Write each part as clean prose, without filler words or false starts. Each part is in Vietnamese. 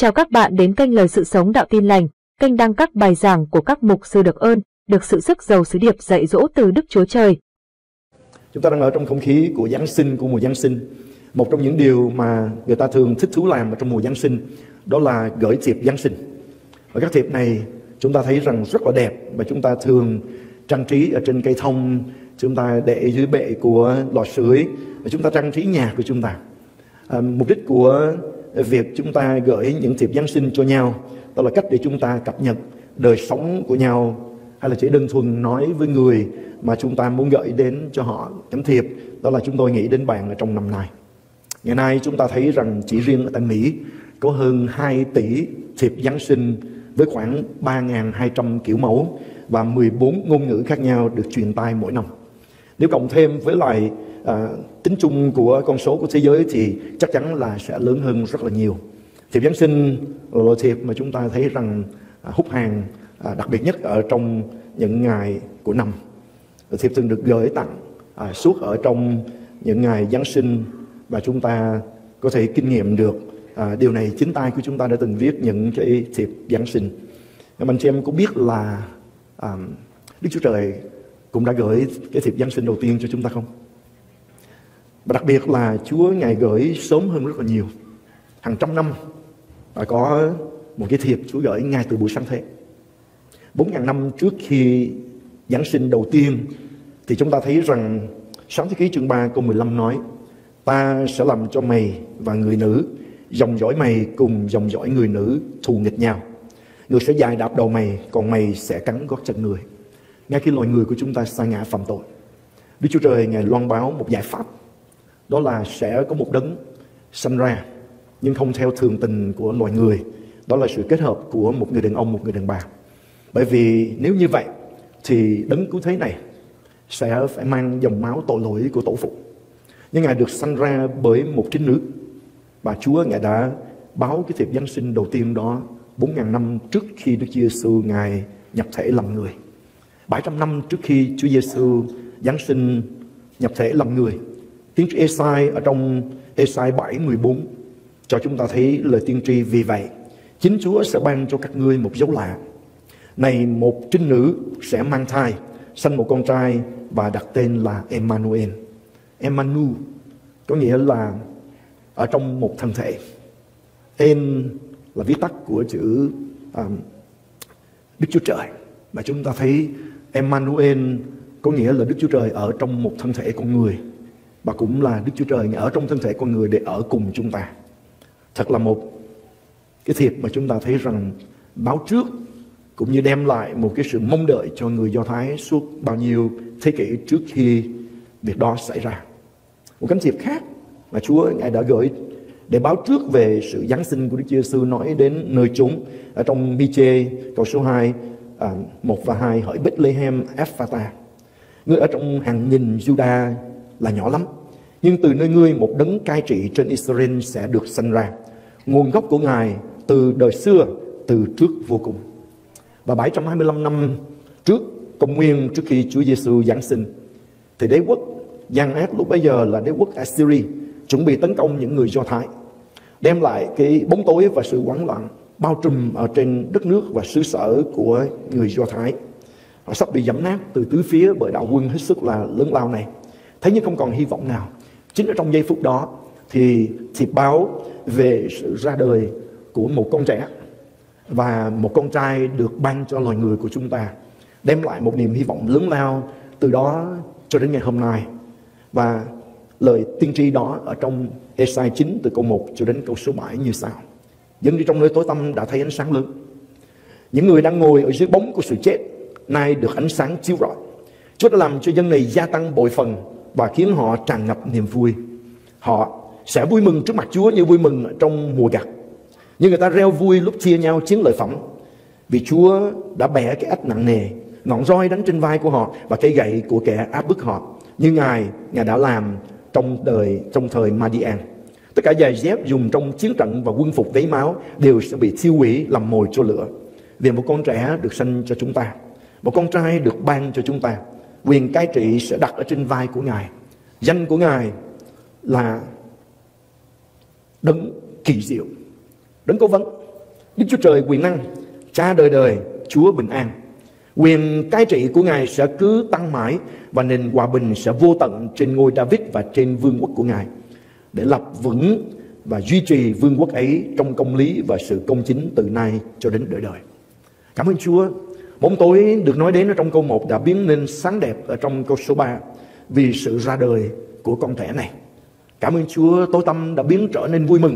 Chào các bạn đến kênh Lời Sự Sống Đạo Tin Lành, kênh đăng các bài giảng của các mục sư được ơn, được sự sức giàu sứ điệp dạy dỗ từ Đức Chúa Trời. Chúng ta đang ở trong không khí của Giáng sinh, của mùa Giáng sinh. Một trong những điều mà người ta thường thích thú làm ở trong mùa Giáng sinh đó là gửi thiệp Giáng sinh. Và các thiệp này chúng ta thấy rằng rất là đẹp, và chúng ta thường trang trí ở trên cây thông, chúng ta để dưới bệ của lò sưởi, và chúng ta trang trí nhà của chúng ta. Mục đích của việc chúng ta gửi những thiệp Giáng sinh cho nhau đó là cách để chúng ta cập nhật đời sống của nhau, hay là chỉ đơn thuần nói với người mà chúng ta muốn gửi đến cho họ tấm thiệp, đó là chúng tôi nghĩ đến bạn ở trong năm nay. Ngày nay chúng ta thấy rằng chỉ riêng ở tại Mỹ có hơn 2 tỷ thiệp Giáng sinh với khoảng 3.200 kiểu mẫu và 14 ngôn ngữ khác nhau được truyền tai mỗi năm. Nếu cộng thêm với lại tính chung của con số của thế giới thì chắc chắn là sẽ lớn hơn rất là nhiều. Thiệp Giáng sinh là loại thiệp mà chúng ta thấy rằng hút hàng đặc biệt nhất ở trong những ngày của năm. Thiệp thường được gửi tặng suốt ở trong những ngày Giáng sinh, và chúng ta có thể kinh nghiệm được điều này. Chính tay của chúng ta đã từng viết những cái thiệp Giáng sinh. Anh chị em cũng biết là Đức Chúa Trời cũng đã gửi cái thiệp Giáng sinh đầu tiên cho chúng ta không? Và đặc biệt là Chúa Ngài gửi sớm hơn rất là nhiều. Hàng trăm năm có một cái thiệp Chúa gửi ngay từ buổi sáng thế. 4.000 năm trước khi Giáng sinh đầu tiên thì chúng ta thấy rằng Sáng Thế Ký chương 3 câu 15 nói: ta sẽ làm cho mày và người nữ, dòng dõi mày cùng dòng dõi người nữ thù nghịch nhau. Người sẽ giày đạp đầu mày, còn mày sẽ cắn gót chân người. Ngay khi loài người của chúng ta sa ngã phạm tội, Đức Chúa Trời Ngài loan báo một giải pháp, đó là sẽ có một đấng sanh ra, nhưng không theo thường tình của loài người. Đó là sự kết hợp của một người đàn ông, một người đàn bà. Bởi vì nếu như vậy thì đấng cứu thế này sẽ phải mang dòng máu tội lỗi của tổ phụ. Nhưng Ngài được sanh ra bởi một trinh nữ, và Chúa Ngài đã báo cái thiệp Giáng sinh đầu tiên đó 4.000 năm trước khi Đức Chúa Giêsu Ngài nhập thể làm người. 700 năm trước khi Chúa Giêsu Giáng sinh nhập thể làm người, tiên tri Ê-sai ở trong Ê-sai 7:14 cho chúng ta thấy lời tiên tri: vì vậy chính Chúa sẽ ban cho các ngươi một dấu lạ. Này, một trinh nữ sẽ mang thai, sanh một con trai và đặt tên là Emmanuel. Emmanuel có nghĩa là ở trong một thân thể. En là viết tắt của chữ Đức Chúa Trời, mà chúng ta thấy Emmanuel có nghĩa là Đức Chúa Trời ở trong một thân thể con người, và cũng là Đức Chúa Trời ở trong thân thể con người để ở cùng chúng ta. Thật là một cái thiệp mà chúng ta thấy rằng báo trước, cũng như đem lại một cái sự mong đợi cho người Do Thái suốt bao nhiêu thế kỷ trước khi việc đó xảy ra. Một cánh thiệp khác mà Chúa Ngài đã gửi để báo trước về sự Giáng sinh của Đức Chúa Giêsu nói đến nơi chúng ở trong Mi-chê câu số 2, 1 và 2: hỡi Bethlehem Ephrata, ngươi ở trong hàng nghìn Juda là nhỏ lắm, nhưng từ nơi ngươi một đấng cai trị trên Israel sẽ được sanh ra. Nguồn gốc của Ngài từ đời xưa, từ trước vô cùng. Và 725 năm trước công nguyên, trước khi Chúa Giêsu Giáng sinh, thì đế quốc gian ác lúc bấy giờ là đế quốc Assyria chuẩn bị tấn công những người Do Thái, đem lại cái bóng tối và sự hoảng loạn bao trùm ở trên đất nước và xứ sở của người Do Thái. Họ sắp bị giẫm nát từ tứ phía bởi đạo quân hết sức là lớn lao này. Thấy như không còn hy vọng nào, chính ở trong giây phút đó thì thiệp báo về sự ra đời của một con trẻ và một con trai được ban cho loài người của chúng ta, đem lại một niềm hy vọng lớn lao từ đó cho đến ngày hôm nay. Và lời tiên tri đó ở trong Ê-sai 9 từ câu 1 cho đến câu số 7 như sau: dân đi trong nơi tối tăm đã thấy ánh sáng lớn. Những người đang ngồi ở dưới bóng của sự chết nay được ánh sáng chiếu rọi. Chúa đã làm cho dân này gia tăng bội phần và khiến họ tràn ngập niềm vui. Họ sẽ vui mừng trước mặt Chúa như vui mừng trong mùa gặt, như người ta reo vui lúc chia nhau chiến lợi phẩm. Vì Chúa đã bẻ cái ách nặng nề, ngọn roi đánh trên vai của họ và cây gậy của kẻ áp bức họ, như Ngài đã làm trong thời Madian. Tất cả giày dép dùng trong chiến trận và quân phục vấy máu đều sẽ bị thiêu hủy làm mồi cho lửa. Vì một con trẻ được sanh cho chúng ta, một con trai được ban cho chúng ta, quyền cai trị sẽ đặt ở trên vai của Ngài. Danh của Ngài là Đấng Kỳ Diệu, Đấng Cố Vấn, Đức Chúa Trời quyền năng, Cha đời đời, Chúa bình an. Quyền cai trị của Ngài sẽ cứ tăng mãi, và nền hòa bình sẽ vô tận trên ngôi David và trên vương quốc của Ngài, để lập vững và duy trì vương quốc ấy trong công lý và sự công chính từ nay cho đến đời đời. Cảm ơn Chúa. Bóng tối được nói đến ở trong câu 1 đã biến nên sáng đẹp ở trong câu số 3 vì sự ra đời của con trẻ này. Cảm ơn Chúa, tối tăm đã biến trở nên vui mừng.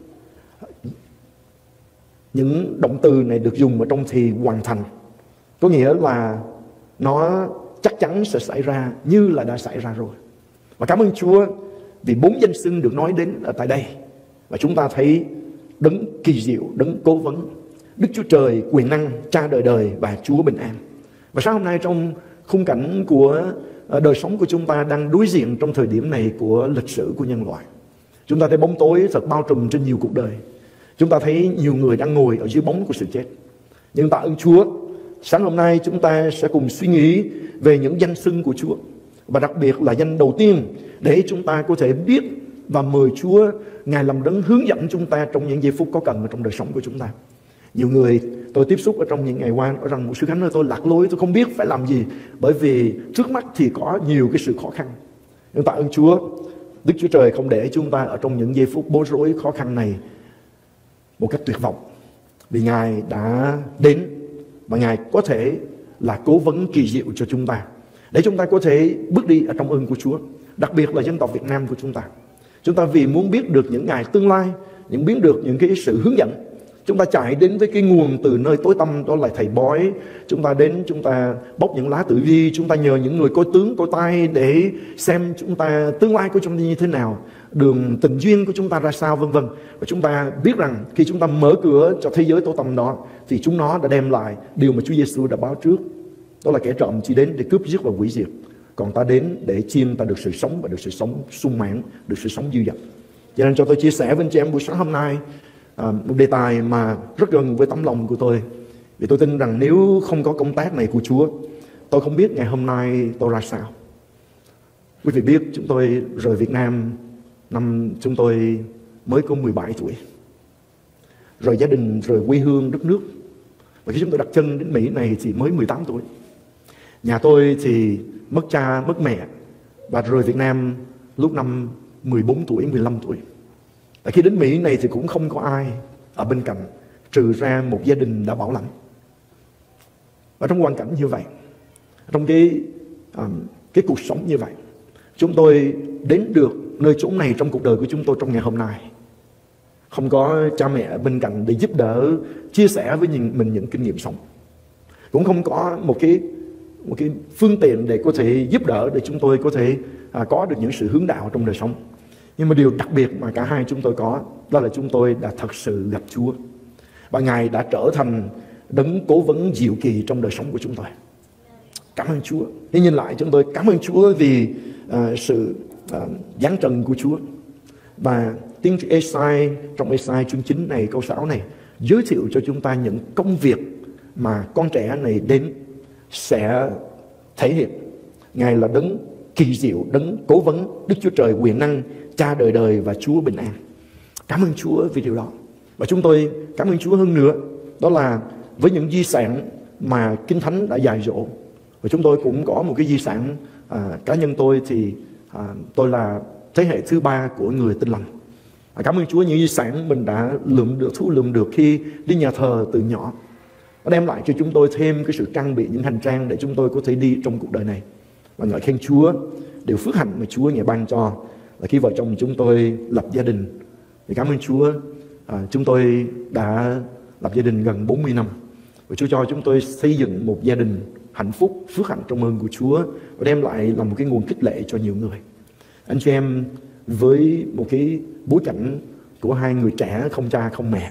Những động từ này được dùng ở trong thì hoàn thành, có nghĩa là nó chắc chắn sẽ xảy ra như là đã xảy ra rồi. Và cảm ơn Chúa vì 4 danh xưng được nói đến ở tại đây. Và chúng ta thấy đấng kỳ diệu, đấng cố vấn, Đức Chúa Trời quyền năng, Cha đời đời và Chúa bình an. Và sáng hôm nay trong khung cảnh của đời sống của chúng ta đang đối diện trong thời điểm này của lịch sử của nhân loại, chúng ta thấy bóng tối thật bao trùm trên nhiều cuộc đời. Chúng ta thấy nhiều người đang ngồi ở dưới bóng của sự chết. Nhưng tạ ơn Chúa, sáng hôm nay chúng ta sẽ cùng suy nghĩ về những danh xưng của Chúa, và đặc biệt là danh đầu tiên, để chúng ta có thể biết và mời Chúa Ngài làm đấng hướng dẫn chúng ta trong những giây phút có cần ở trong đời sống của chúng ta. Nhiều người tôi tiếp xúc ở trong những ngày qua nói rằng: một sư Khánh ơi, tôi lạc lối, tôi không biết phải làm gì, bởi vì trước mắt thì có nhiều cái sự khó khăn. Nhưng tạ ơn Chúa, Đức Chúa Trời không để chúng ta ở trong những giây phút bối rối khó khăn này một cách tuyệt vọng, vì Ngài đã đến và Ngài có thể là cố vấn kỳ diệu cho chúng ta, để chúng ta có thể bước đi ở trong ơn của Chúa. Đặc biệt là dân tộc Việt Nam của chúng ta vì muốn biết được những ngày tương lai, biết được những cái sự hướng dẫn, chúng ta chạy đến với cái nguồn từ nơi tối tăm, đó là thầy bói. Chúng ta đến, chúng ta bóc những lá tử vi, chúng ta nhờ những người coi tướng coi tay để xem chúng ta tương lai của chúng ta như thế nào, đường tình duyên của chúng ta ra sao, vân vân. Và chúng ta biết rằng khi chúng ta mở cửa cho thế giới tối tăm đó, thì chúng nó đã đem lại điều mà Chúa Giêsu đã báo trước, đó là kẻ trộm chỉ đến để cướp giết và hủy diệt, còn ta đến để chiên ta được sự sống, và được sự sống sung mãn, được sự sống dư dật. Cho nên cho tôi chia sẻ với anh chị em buổi sáng hôm nay một đề tài mà rất gần với tấm lòng của tôi, vì tôi tin rằng nếu không có công tác này của Chúa, tôi không biết ngày hôm nay tôi ra sao. Quý vị biết chúng tôi rời Việt Nam năm chúng tôi mới có 17 tuổi, rời gia đình, rời quê hương đất nước. Và khi chúng tôi đặt chân đến Mỹ này thì mới 18 tuổi. Nhà tôi thì mất cha mất mẹ và rời Việt Nam lúc năm 14 tuổi, 15 tuổi. Và khi đến Mỹ này thì cũng không có ai ở bên cạnh, trừ ra một gia đình đã bảo lãnh. Và trong hoàn cảnh như vậy, trong cái cuộc sống như vậy, chúng tôi đến được nơi chốn này trong cuộc đời của chúng tôi trong ngày hôm nay. Không có cha mẹ bên cạnh để giúp đỡ, chia sẻ với mình những kinh nghiệm sống. Cũng không có một cái phương tiện để có thể giúp đỡ để chúng tôi có thể có được những sự hướng đạo trong đời sống. Nhưng mà điều đặc biệt mà cả hai chúng tôi có, đó là chúng tôi đã thật sự gặp Chúa. Và Ngài đã trở thành đấng cố vấn diệu kỳ trong đời sống của chúng tôi. Cảm ơn Chúa. Thế nhìn lại chúng tôi cảm ơn Chúa vì sự giáng trần của Chúa. Và tiên tri Ê-sai trong Ê-sai chương 9 này câu 6 này giới thiệu cho chúng ta những công việc mà con trẻ này đến sẽ thể hiện. Ngài là đấng kỳ diệu, đấng cố vấn, Đức Chúa Trời quyền năng, Cha đời đời và Chúa bình an. Cảm ơn Chúa vì điều đó. Và chúng tôi cảm ơn Chúa hơn nữa, đó là với những di sản mà Kinh Thánh đã dạy dỗ. Và chúng tôi cũng có một cái di sản cá nhân tôi thì tôi là thế hệ thứ 3 của người Tin Lành. Cảm ơn Chúa những di sản mình đã thu lượm được khi đi nhà thờ từ nhỏ. Nó đem lại cho chúng tôi thêm cái sự trang bị những hành trang để chúng tôi có thể đi trong cuộc đời này. Và ngợi khen Chúa, điều phước hạnh mà Chúa Ngài ban cho là khi vợ chồng chúng tôi lập gia đình. Thì cảm ơn Chúa, chúng tôi đã lập gia đình gần 40 năm. Và Chúa cho chúng tôi xây dựng một gia đình hạnh phúc, phước hạnh trong ơn của Chúa, và đem lại là một cái nguồn khích lệ cho nhiều người. Anh chị em với một cái bối cảnh của hai người trẻ không cha không mẹ,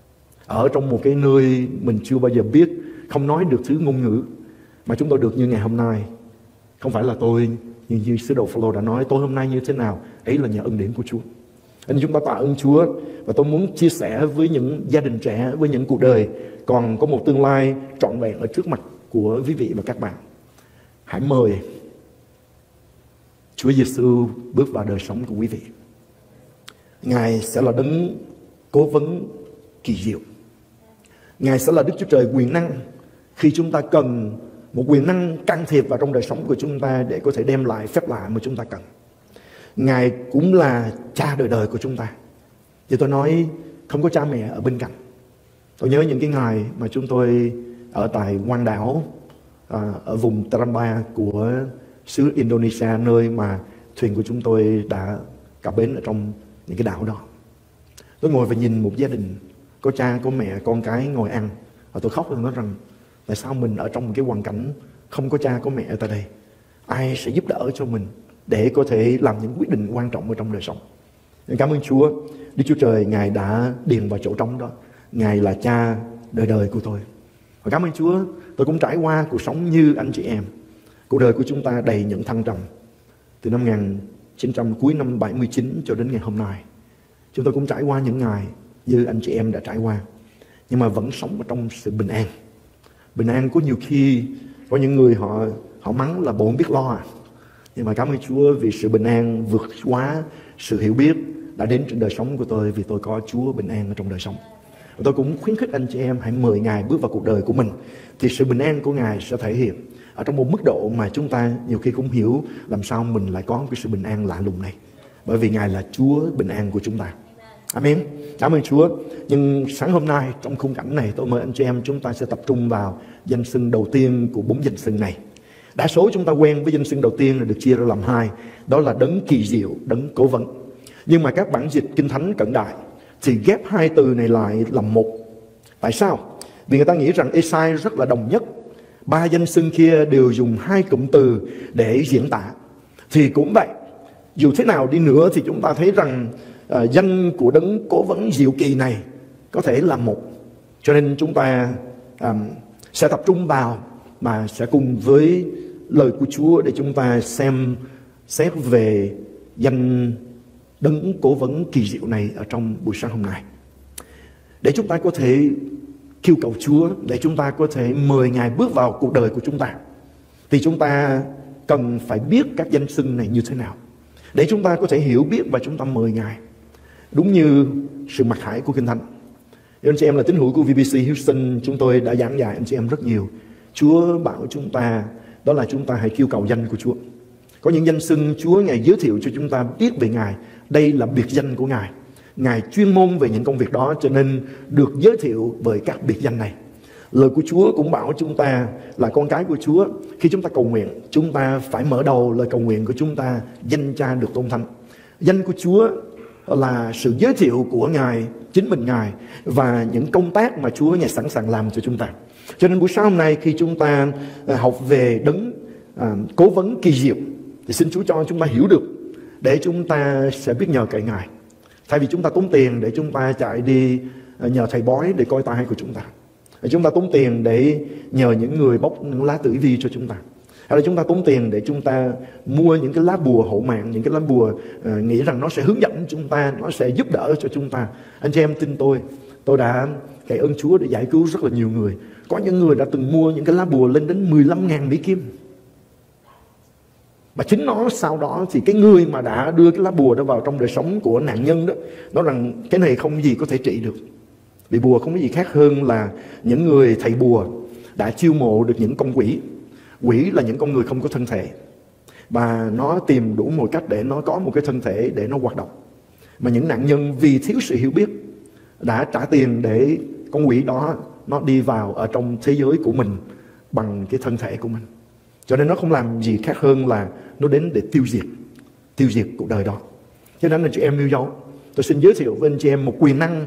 ở trong một cái nơi mình chưa bao giờ biết, không nói được thứ ngôn ngữ, mà chúng tôi được như ngày hôm nay. Không phải là tôi, như sứ đồ Phaolô đã nói, tôi hôm nay như thế nào, ấy là nhờ ân điển của Chúa. Nên chúng ta tạ ơn Chúa. Và tôi muốn chia sẻ với những gia đình trẻ, với những cuộc đời còn có một tương lai trọn vẹn ở trước mặt của quý vị và các bạn. Hãy mời Chúa Giêsu bước vào đời sống của quý vị. Ngài sẽ là đấng cố vấn kỳ diệu. Ngài sẽ là Đức Chúa Trời quyền năng khi chúng ta cần một quyền năng can thiệp vào trong đời sống của chúng ta để có thể đem lại phép lạ mà chúng ta cần. Ngài cũng là cha đời đời của chúng ta. Thì tôi nói không có cha mẹ ở bên cạnh. Tôi nhớ những cái ngày mà chúng tôi ở tại hoang đảo ở vùng Tramba của xứ Indonesia, nơi mà thuyền của chúng tôi đã cập bến ở trong những cái đảo đó. Tôi ngồi và nhìn một gia đình có cha, có mẹ, con cái ngồi ăn, và tôi khóc và nói rằng tại sao mình ở trong một cái hoàn cảnh không có cha, có mẹ ở tại đây? Ai sẽ giúp đỡ cho mình để có thể làm những quyết định quan trọng ở trong đời sống? Cảm ơn Chúa, Đức Chúa Trời Ngài đã điền vào chỗ trống đó. Ngài là cha đời đời của tôi. Và cảm ơn Chúa, tôi cũng trải qua cuộc sống như anh chị em. Cuộc đời của chúng ta đầy những thăng trầm. Từ năm 1900, cuối năm 79 cho đến ngày hôm nay, chúng tôi cũng trải qua những ngày như anh chị em đã trải qua, nhưng mà vẫn sống ở trong sự bình an. Bình an có nhiều khi có những người họ mắng là bộ không biết lo à. Nhưng mà cảm ơn Chúa vì sự bình an vượt quá sự hiểu biết đã đến trên đời sống của tôi, vì tôi có Chúa bình an ở trong đời sống. Và tôi cũng khuyến khích anh chị em hãy mời Ngài bước vào cuộc đời của mình, thì sự bình an của Ngài sẽ thể hiện ở trong một mức độ mà chúng ta nhiều khi cũng hiểu làm sao mình lại có cái sự bình an lạ lùng này. Bởi vì Ngài là Chúa bình an của chúng ta. Amen. Cảm ơn Chúa. Nhưng sáng hôm nay trong khung cảnh này, tôi mời anh chị em chúng ta sẽ tập trung vào danh xưng đầu tiên của 4 danh xưng này. Đa số chúng ta quen với danh xưng đầu tiên là được chia ra làm 2, đó là đấng kỳ diệu, đấng cố vấn. Nhưng mà các bản dịch Kinh Thánh cận đại thì ghép 2 từ này lại làm một. Tại sao? Vì người ta nghĩ rằng Ê-sai rất là đồng nhất. 3 danh xưng kia đều dùng 2 cụm từ để diễn tả. Thì cũng vậy, dù thế nào đi nữa thì chúng ta thấy rằng danh của đấng cố vấn diệu kỳ này có thể là một. Cho nên chúng ta sẽ tập trung vào mà sẽ cùng với lời của Chúa để chúng ta xem xét về danh đấng cố vấn kỳ diệu này ở trong buổi sáng hôm nay. Để chúng ta có thể kêu cầu Chúa, để chúng ta có thể mời Ngài bước vào cuộc đời của chúng ta, thì chúng ta cần phải biết các danh xưng này như thế nào, để chúng ta có thể hiểu biết và chúng ta mời Ngài đúng như sự mặc khải của Kinh Thánh. Anh chị em là tín hữu của VBC Houston, chúng tôi đã giảng dạy anh chị em rất nhiều. Chúa bảo chúng ta đó là chúng ta hãy kêu cầu danh của Chúa. Có những danh xưng Chúa Ngài giới thiệu cho chúng ta biết về Ngài. Đây là biệt danh của Ngài. Ngài chuyên môn về những công việc đó, cho nên được giới thiệu bởi các biệt danh này. Lời của Chúa cũng bảo chúng ta là con cái của Chúa. Khi chúng ta cầu nguyện, chúng ta phải mở đầu lời cầu nguyện của chúng ta danh Cha được tôn thánh. Danh của Chúa là sự giới thiệu của Ngài, chính mình Ngài, và những công tác mà Chúa Ngài sẵn sàng làm cho chúng ta. Cho nên buổi sáng hôm nay khi chúng ta học về đấng cố vấn kỳ diệu, thì xin Chúa cho chúng ta hiểu được, để chúng ta sẽ biết nhờ cậy Ngài. Thay vì chúng ta tốn tiền để chúng ta chạy đi nhờ thầy bói để coi tai của chúng ta, chúng ta tốn tiền để nhờ những người bóc những lá tử vi cho chúng ta, hay là chúng ta tốn tiền để chúng ta mua những cái lá bùa hộ mạng, những cái lá bùa nghĩ rằng nó sẽ hướng dẫn chúng ta, nó sẽ giúp đỡ cho chúng ta. Anh chị em tin tôi đã cậy ơn Chúa để giải cứu rất là nhiều người. Có những người đã từng mua những cái lá bùa lên đến 15.000 Mỹ Kim. Và chính nó sau đó thì cái người mà đã đưa cái lá bùa đó vào trong đời sống của nạn nhân đó, nói rằng cái này không gì có thể trị được. Vì bùa không có gì khác hơn là những người thầy bùa đã chiêu mộ được những con quỷ. Quỷ là những con người không có thân thể, và nó tìm đủ mọi cách để nó có một cái thân thể để nó hoạt động. Mà những nạn nhân vì thiếu sự hiểu biết đã trả tiền để con quỷ đó nó đi vào ở trong thế giới của mình bằng cái thân thể của mình. Cho nên nó không làm gì khác hơn là nó đến để tiêu diệt cuộc đời đó. Cho nên anh chị em yêu dấu, tôi xin giới thiệu với anh chị em một quyền năng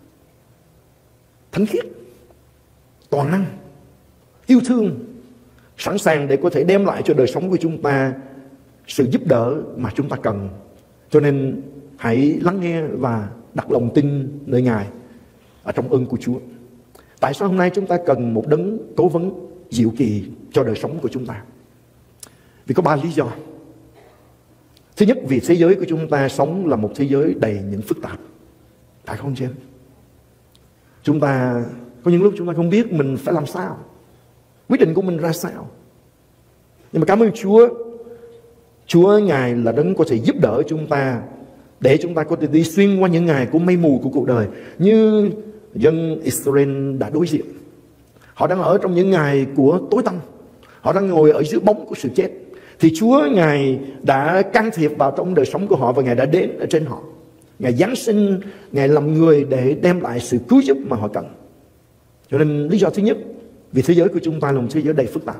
thánh khiết, toàn năng, yêu thương, sẵn sàng để có thể đem lại cho đời sống của chúng ta sự giúp đỡ mà chúng ta cần. Cho nên hãy lắng nghe và đặt lòng tin nơi Ngài ở trong ơn của Chúa. Tại sao hôm nay chúng ta cần một đấng cố vấn diệu kỳ cho đời sống của chúng ta? Vì có 3 lý do. Thứ nhất, vì thế giới của chúng ta sống là một thế giới đầy những phức tạp. Phải không chị em? Chúng ta có những lúc chúng ta không biết mình phải làm sao, quyết định của mình ra sao. Nhưng mà cảm ơn Chúa, Chúa Ngài là đấng có thể giúp đỡ chúng ta để chúng ta có thể đi xuyên qua những ngày của mây mù của cuộc đời. Như dân Israel đã đối diện. Họ đang ở trong những ngày của tối tăm, họ đang ngồi ở dưới bóng của sự chết, thì Chúa Ngài đã can thiệp vào trong đời sống của họ, và Ngài đã đến ở trên họ. Ngài Giáng sinh, Ngài làm người để đem lại sự cứu giúp mà họ cần. Cho nên lý do thứ nhất, vì thế giới của chúng ta là một thế giới đầy phức tạp,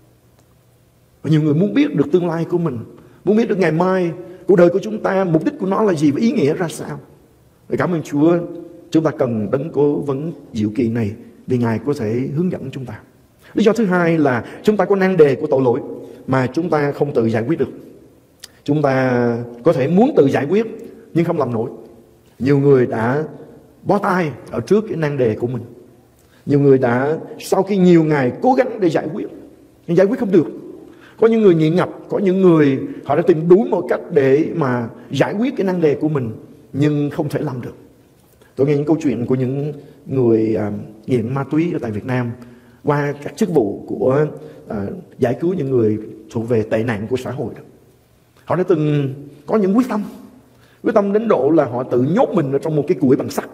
và nhiều người muốn biết được tương lai của mình, muốn biết được ngày mai cuộc đời của chúng ta, mục đích của nó là gì và ý nghĩa ra sao. Và cảm ơn Chúa, chúng ta cần đấng cố vấn diệu kỳ này, vì Ngài có thể hướng dẫn chúng ta. Lý do thứ hai là chúng ta có nan đề của tội lỗi mà chúng ta không tự giải quyết được. Chúng ta có thể muốn tự giải quyết nhưng không làm nổi. Nhiều người đã bó tay ở trước cái nan đề của mình. Nhiều người đã sau khi nhiều ngày cố gắng để giải quyết, nhưng giải quyết không được. Có những người nghiện ngập, có những người họ đã tìm đủ mọi cách để mà giải quyết cái nan đề của mình, nhưng không thể làm được. Tôi nghe những câu chuyện của những người nghiện ma túy ở tại Việt Nam qua các chức vụ của giải cứu những người thuộc về tệ nạn của xã hội. Họ đã từng có những quyết tâm đến độ là họ tự nhốt mình ở trong một cái củi bằng sắt,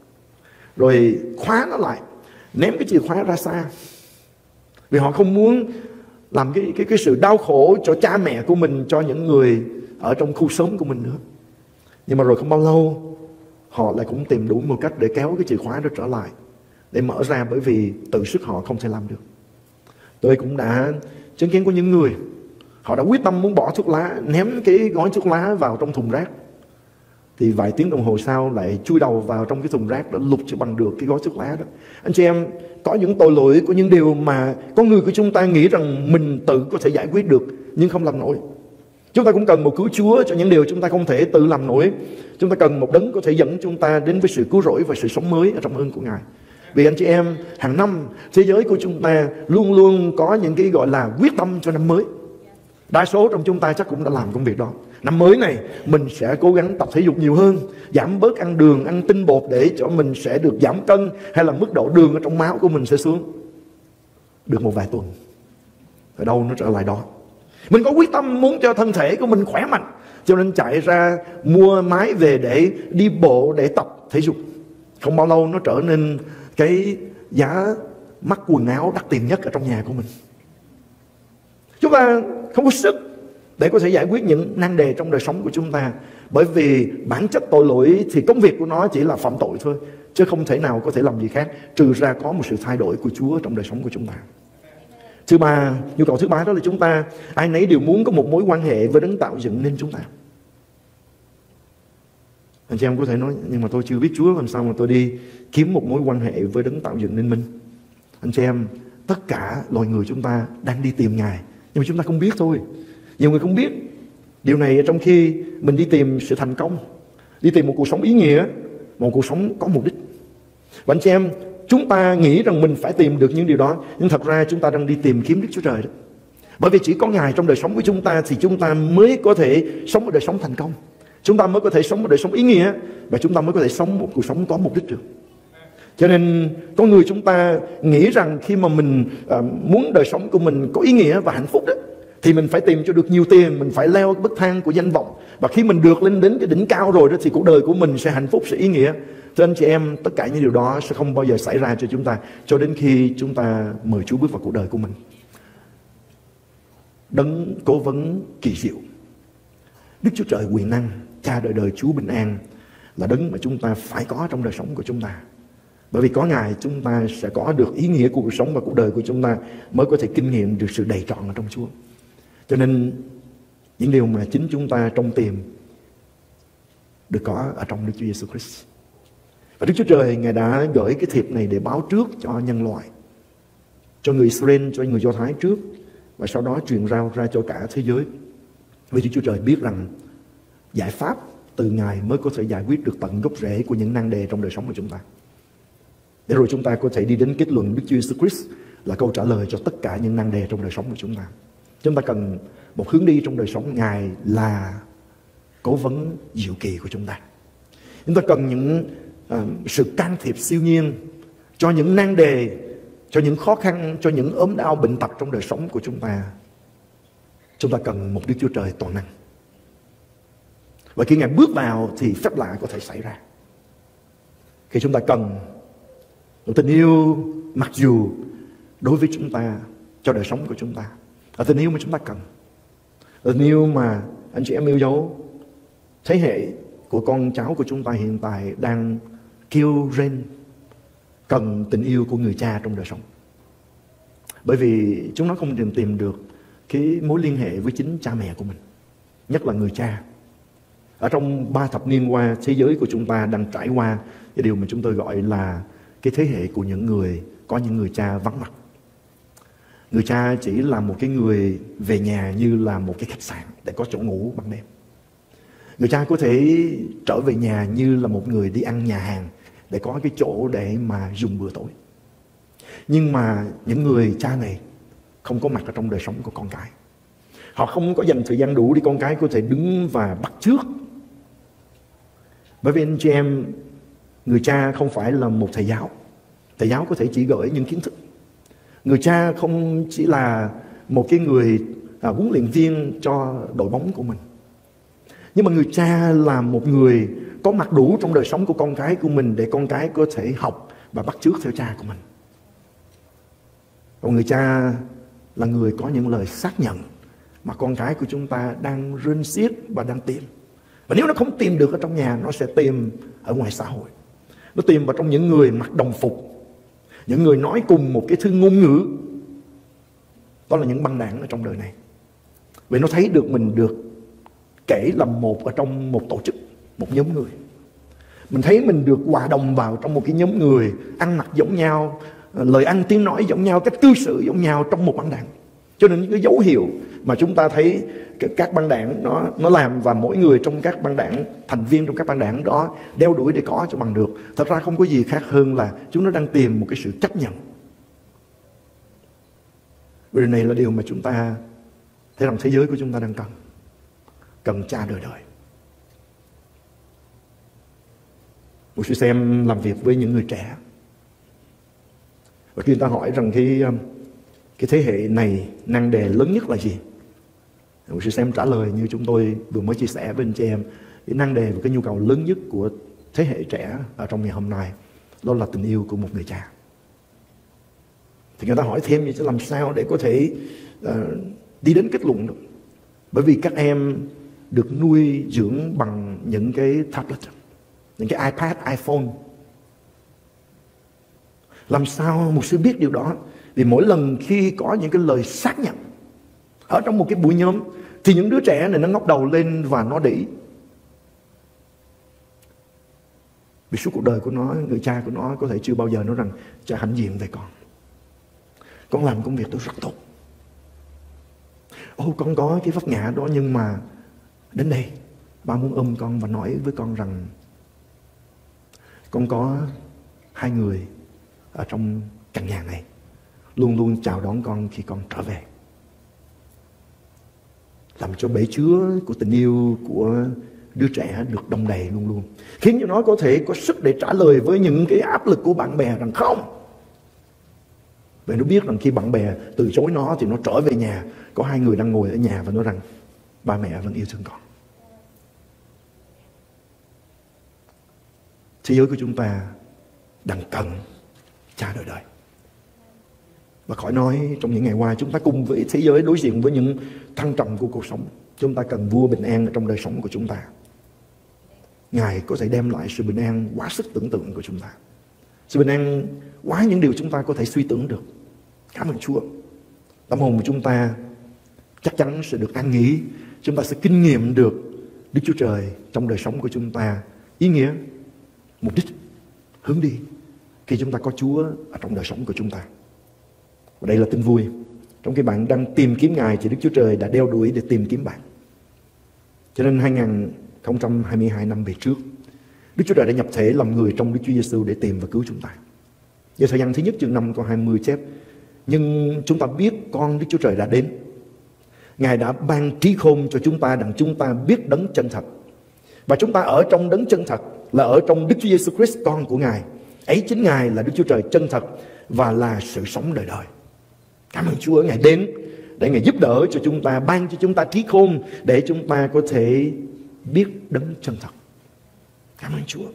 rồi khóa nó lại, ném cái chìa khóa ra xa, vì họ không muốn làm cái sự đau khổ cho cha mẹ của mình, cho những người ở trong khu xóm của mình nữa. Nhưng mà rồi không bao lâu họ lại cũng tìm đủ một cách để kéo cái chìa khóa đó trở lại, để mở ra, bởi vì tự sức họ không thể làm được. Tôi cũng đã chứng kiến có những người họ đã quyết tâm muốn bỏ thuốc lá, ném cái gói thuốc lá vào trong thùng rác, thì vài tiếng đồng hồ sau lại chui đầu vào trong cái thùng rác đã lục cho bằng được cái gói thuốc lá đó. Anh chị em, có những tội lỗi, có những điều mà con người của chúng ta nghĩ rằng mình tự có thể giải quyết được nhưng không làm nổi. Chúng ta cũng cần một cứu Chúa cho những điều chúng ta không thể tự làm nổi. Chúng ta cần một đấng có thể dẫn chúng ta đến với sự cứu rỗi và sự sống mới ở trong ơn của Ngài. Vì anh chị em, hàng năm thế giới của chúng ta luôn luôn có những cái gọi là quyết tâm cho năm mới. Đa số trong chúng ta chắc cũng đã làm công việc đó. Năm mới này mình sẽ cố gắng tập thể dục nhiều hơn, giảm bớt ăn đường, ăn tinh bột để cho mình sẽ được giảm cân, hay là mức độ đường ở trong máu của mình sẽ xuống. Được một vài tuần, ở đâu nó trở lại đó. Mình có quyết tâm muốn cho thân thể của mình khỏe mạnh, cho nên chạy ra mua máy về để đi bộ, để tập thể dục. Không bao lâu nó trở nên cái giá mắc quần áo đắt tiền nhất ở trong nhà của mình. Chúng ta không có sức để có thể giải quyết những nan đề trong đời sống của chúng ta, bởi vì bản chất tội lỗi thì công việc của nó chỉ là phạm tội thôi, chứ không thể nào có thể làm gì khác trừ ra có một sự thay đổi của Chúa trong đời sống của chúng ta. Thứ ba, nhu cầu thứ ba đó là chúng ta ai nấy đều muốn có một mối quan hệ với đấng tạo dựng nên chúng ta. Anh chị em có thể nói, nhưng mà tôi chưa biết Chúa, làm sao mà tôi đi kiếm một mối quan hệ với đấng tạo dựng nên mình. Anh chị em, tất cả loài người chúng ta đang đi tìm Ngài, nhưng mà chúng ta không biết thôi. Nhiều người không biết điều này, trong khi mình đi tìm sự thành công, đi tìm một cuộc sống ý nghĩa, một cuộc sống có mục đích. Và anh chị em, chúng ta nghĩ rằng mình phải tìm được những điều đó, nhưng thật ra chúng ta đang đi tìm kiếm Đức Chúa Trời đó. Bởi vì chỉ có Ngài trong đời sống của chúng ta thì chúng ta mới có thể sống một đời sống thành công, chúng ta mới có thể sống một đời sống ý nghĩa, và chúng ta mới có thể sống một cuộc sống có mục đích được. Cho nên con người chúng ta nghĩ rằng khi mà mình muốn đời sống của mình có ý nghĩa và hạnh phúc đó, thì mình phải tìm cho được nhiều tiền, mình phải leo cái bậc thang của danh vọng, và khi mình được lên đến cái đỉnh cao rồi đó thì cuộc đời của mình sẽ hạnh phúc, sẽ ý nghĩa. Cho anh chị em, tất cả những điều đó sẽ không bao giờ xảy ra cho chúng ta cho đến khi chúng ta mời Chúa bước vào cuộc đời của mình. Đấng cố vấn kỳ diệu, Đức Chúa Trời quyền năng, Cha đời đời Chúa bình an là đấng mà chúng ta phải có trong đời sống của chúng ta. Bởi vì có Ngài, chúng ta sẽ có được ý nghĩa của cuộc sống, và cuộc đời của chúng ta mới có thể kinh nghiệm được sự đầy trọn ở trong Chúa. Cho nên những điều mà chính chúng ta trông tìm được có ở trong Đức Chúa Giêsu Christ. Và Đức Chúa Trời Ngài đã gửi cái thiệp này để báo trước cho nhân loại, cho người Israel, cho người Do Thái trước, và sau đó truyền ra cho cả thế giới. Vì Đức Chúa Trời biết rằng giải pháp từ Ngài mới có thể giải quyết được tận gốc rễ của những nan đề trong đời sống của chúng ta. Để rồi chúng ta có thể đi đến kết luận Đức Chúa Giêsu Christ là câu trả lời cho tất cả những nan đề trong đời sống của chúng ta. Chúng ta cần một hướng đi trong đời sống. Ngài là cố vấn diệu kỳ của chúng ta. Chúng ta cần những sự can thiệp siêu nhiên cho những nan đề, cho những khó khăn, cho những ốm đau bệnh tật trong đời sống của chúng ta. Chúng ta cần một Đức Chúa Trời toàn năng. Và khi Ngài bước vào thì phép lạ có thể xảy ra. Khi chúng ta cần Một tình yêu mặc dù đối với chúng ta, cho đời sống của chúng ta, là tình yêu mà chúng ta cần. Tình yêu mà anh chị em yêu dấu, thế hệ của con cháu của chúng ta hiện tại đang kêu rên cần tình yêu của người cha trong đời sống. Bởi vì chúng nó không tìm được cái mối liên hệ với chính cha mẹ của mình, nhất là người cha. Ở trong 3 thập niên qua, thế giới của chúng ta đang trải qua cái điều mà chúng tôi gọi là cái thế hệ của những người có những người cha vắng mặt. Người cha chỉ là một cái người về nhà như là một cái khách sạn để có chỗ ngủ ban đêm. Người cha có thể trở về nhà như là một người đi ăn nhà hàng để có cái chỗ để mà dùng bữa tối. Nhưng mà những người cha này không có mặt ở trong đời sống của con cái. Họ không có dành thời gian đủ để con cái có thể đứng và bắt chước. Bởi vì anh chị em, người cha không phải là một thầy giáo. Thầy giáo có thể chỉ gửi những kiến thức. Người cha không chỉ là một cái người huấn luyện viên cho đội bóng của mình. Nhưng mà người cha là một người có mặt đủ trong đời sống của con cái của mình để con cái có thể học và bắt chước theo cha của mình. Còn người cha là người có những lời xác nhận mà con cái của chúng ta đang rên xiết và đang tìm. Và nếu nó không tìm được ở trong nhà, nó sẽ tìm ở ngoài xã hội. Nó tìm vào trong những người mặc đồng phục, những người nói cùng một cái thứ ngôn ngữ. Đó là những băng đảng ở trong đời này. Vì nó thấy được mình được kể là một ở trong một tổ chức, một nhóm người. Mình thấy mình được hòa đồng vào trong một cái nhóm người, ăn mặc giống nhau, lời ăn tiếng nói giống nhau, cách cư xử giống nhau trong một băng đảng. Cho nên những cái dấu hiệu mà chúng ta thấy các băng đảng nó làm, và mỗi người trong các băng đảng, thành viên trong các băng đảng đó đeo đuổi để có cho bằng được, thật ra không có gì khác hơn là chúng nó đang tìm một cái sự chấp nhận. Điều này là điều mà chúng ta thấy rằng thế giới của chúng ta đang cần cha đời đời. Một sư xem làm việc với những người trẻ, và khi người ta hỏi rằng cái thế hệ này nan đề lớn nhất là gì, một sư xem trả lời như chúng tôi vừa mới chia sẻ với anh chị em. Cái nan đề và cái nhu cầu lớn nhất của thế hệ trẻ ở trong ngày hôm nay đó là tình yêu của một người cha. Thì người ta hỏi thêm như thế, làm sao để có thể đi đến kết luận được? Bởi vì các em được nuôi dưỡng bằng những cái tablet, những cái iPad, iPhone. Làm sao một sư biết điều đó? Vì mỗi lần khi có những cái lời xác nhận ở trong một cái buổi nhóm, thì những đứa trẻ này nó ngóc đầu lên và nó để ý. Vì suốt cuộc đời của nó, người cha của nó có thể chưa bao giờ nói rằng cha hãnh diện về con làm công việc tôi rất tốt. Con có cái vấp ngã đó, nhưng mà đến đây ba muốn ôm con và nói với con rằng con có 2 người ở trong căn nhà này luôn luôn chào đón con khi con trở về. Làm cho bể chứa của tình yêu của đứa trẻ được đong đầy luôn luôn, khiến cho nó có thể có sức để trả lời với những cái áp lực của bạn bè rằng không. Vì nó biết rằng khi bạn bè từ chối nó thì nó trở về nhà, có 2 người đang ngồi ở nhà và nói rằng ba mẹ vẫn yêu thương con. Thế giới của chúng ta đang cần cha đời đời. Và khỏi nói trong những ngày qua, chúng ta cùng với thế giới đối diện với những thăng trầm của cuộc sống. Chúng ta cần vua bình an ở trong đời sống của chúng ta. Ngài có thể đem lại sự bình an quá sức tưởng tượng của chúng ta. Sự bình an quá những điều chúng ta có thể suy tưởng được. Cảm ơn Chúa. Tâm hồn của chúng ta chắc chắn sẽ được an nghỉ. Chúng ta sẽ kinh nghiệm được Đức Chúa Trời trong đời sống của chúng ta. Ý nghĩa, mục đích, hướng đi khi chúng ta có Chúa ở trong đời sống của chúng ta. Và đây là tin vui. Trong khi bạn đang tìm kiếm Ngài thì Đức Chúa Trời đã đeo đuổi để tìm kiếm bạn. Cho nên 2022 năm về trước, Đức Chúa Trời đã nhập thể làm người trong Đức Chúa Giêsu để tìm và cứu chúng ta. Giờ thời gian thứ nhất chương 5 câu 20 chép: nhưng chúng ta biết con Đức Chúa Trời đã đến. Ngài đã ban trí khôn cho chúng ta đặng chúng ta biết đấng chân thật. Và chúng ta ở trong đấng chân thật là ở trong Đức Chúa Giêsu Christ, con của Ngài. Ấy chính Ngài là Đức Chúa Trời chân thật và là sự sống đời đời. Cảm ơn Chúa, Ngài đến để Ngài giúp đỡ cho chúng ta, ban cho chúng ta trí khôn để chúng ta có thể biết đấng chân thật. Cảm ơn Chúa.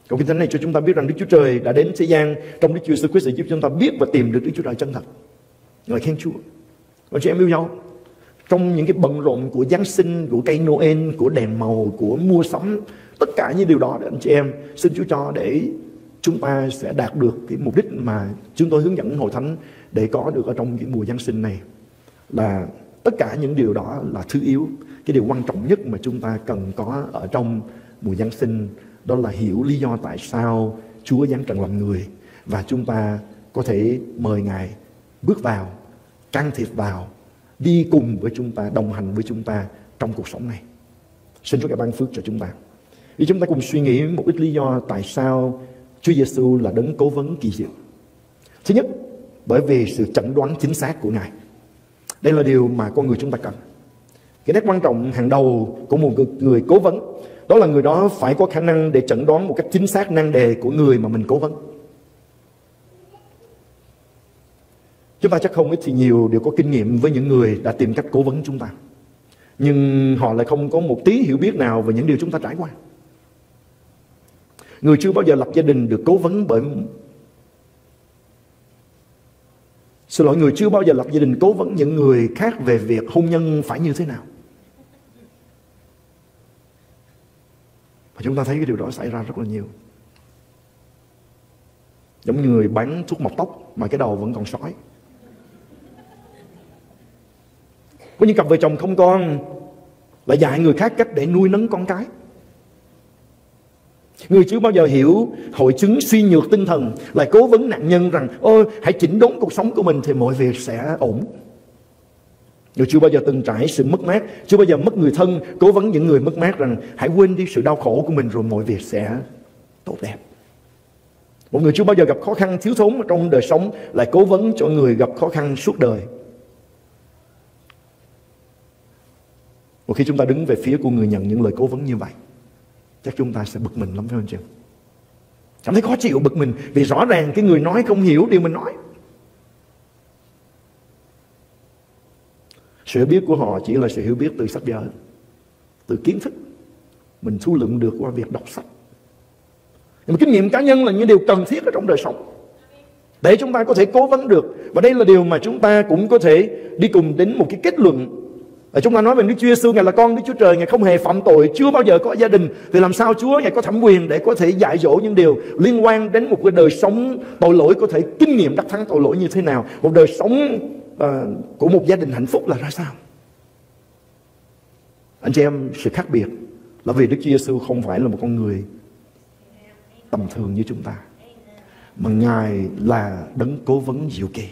Câu Kinh Thánh này cho chúng ta biết rằng Đức Chúa Trời đã đến thế gian trong Đức Chúa Jesus Christ để giúp chúng ta biết và tìm được Đức Chúa Trời chân thật. Ngợi khen Chúa. Và chị em yêu nhau, trong những cái bận rộn của Giáng sinh, của cây Noel, của đèn màu, của mua sắm, tất cả những điều đó anh chị em xin Chúa cho để chúng ta sẽ đạt được cái mục đích mà chúng tôi hướng dẫn Hội Thánh để có được ở trong cái mùa Giáng sinh này. Là tất cả những điều đó là thứ yếu. Cái điều quan trọng nhất mà chúng ta cần có ở trong mùa Giáng sinh đó là hiểu lý do tại sao Chúa giáng trần làm người, và chúng ta có thể mời Ngài bước vào, can thiệp vào, đi cùng với chúng ta, đồng hành với chúng ta trong cuộc sống này. Xin Chúa ban phước cho chúng ta. Vì chúng ta cùng suy nghĩ một ít lý do tại sao Chúa Giêsu là đấng cố vấn kỳ diệu. Thứ nhất, bởi vì sự chẩn đoán chính xác của Ngài. Đây là điều mà con người chúng ta cần. Cái nét quan trọng hàng đầu của một người cố vấn, đó là người đó phải có khả năng để chẩn đoán một cách chính xác nan đề của người mà mình cố vấn. Chúng ta chắc không ít thì nhiều đều có kinh nghiệm với những người đã tìm cách cố vấn chúng ta, nhưng họ lại không có một tí hiểu biết nào về những điều chúng ta trải qua. Người chưa bao giờ lập gia đình được cố vấn bởi... người chưa bao giờ lập gia đình cố vấn những người khác về việc hôn nhân phải như thế nào. Và chúng ta thấy cái điều đó xảy ra rất là nhiều. Giống như người bán thuốc mọc tóc mà cái đầu vẫn còn sói. Có những cặp vợ chồng không con lại dạy người khác cách để nuôi nấng con cái. Người chưa bao giờ hiểu hội chứng suy nhược tinh thần lại cố vấn nạn nhân rằng ôi hãy chỉnh đốn cuộc sống của mình thì mọi việc sẽ ổn. Người chưa bao giờ từng trải sự mất mát, chưa bao giờ mất người thân, cố vấn những người mất mát rằng hãy quên đi sự đau khổ của mình rồi mọi việc sẽ tốt đẹp. Một người chưa bao giờ gặp khó khăn thiếu thốn trong đời sống lại cố vấn cho người gặp khó khăn suốt đời. Một khi chúng ta đứng về phía của người nhận những lời cố vấn như vậy, chắc chúng ta sẽ bực mình lắm, phải không chị? Cảm thấy khó chịu, bực mình vì rõ ràng cái người nói không hiểu điều mình nói. Sự hiểu biết của họ chỉ là sự hiểu biết từ sách vở, từ kiến thức mình thu lượm được qua việc đọc sách. Nhưng mà kinh nghiệm cá nhân là những điều cần thiết ở trong đời sống để chúng ta có thể cố vấn được. Và đây là điều mà chúng ta cũng có thể đi cùng đến một cái kết luận. Chúng ta nói về Đức Chúa Giêsu, Ngài là con Đức Chúa Trời, Ngài không hề phạm tội, chưa bao giờ có gia đình, thì làm sao Chúa Ngài có thẩm quyền để có thể dạy dỗ những điều liên quan đến một cái đời sống tội lỗi, có thể kinh nghiệm đắc thắng tội lỗi như thế nào, một đời sống của một gia đình hạnh phúc là ra sao? Anh chị em, sự khác biệt là vì Đức Chúa Giêsu không phải là một con người tầm thường như chúng ta, mà Ngài là đấng cố vấn diệu kỳ.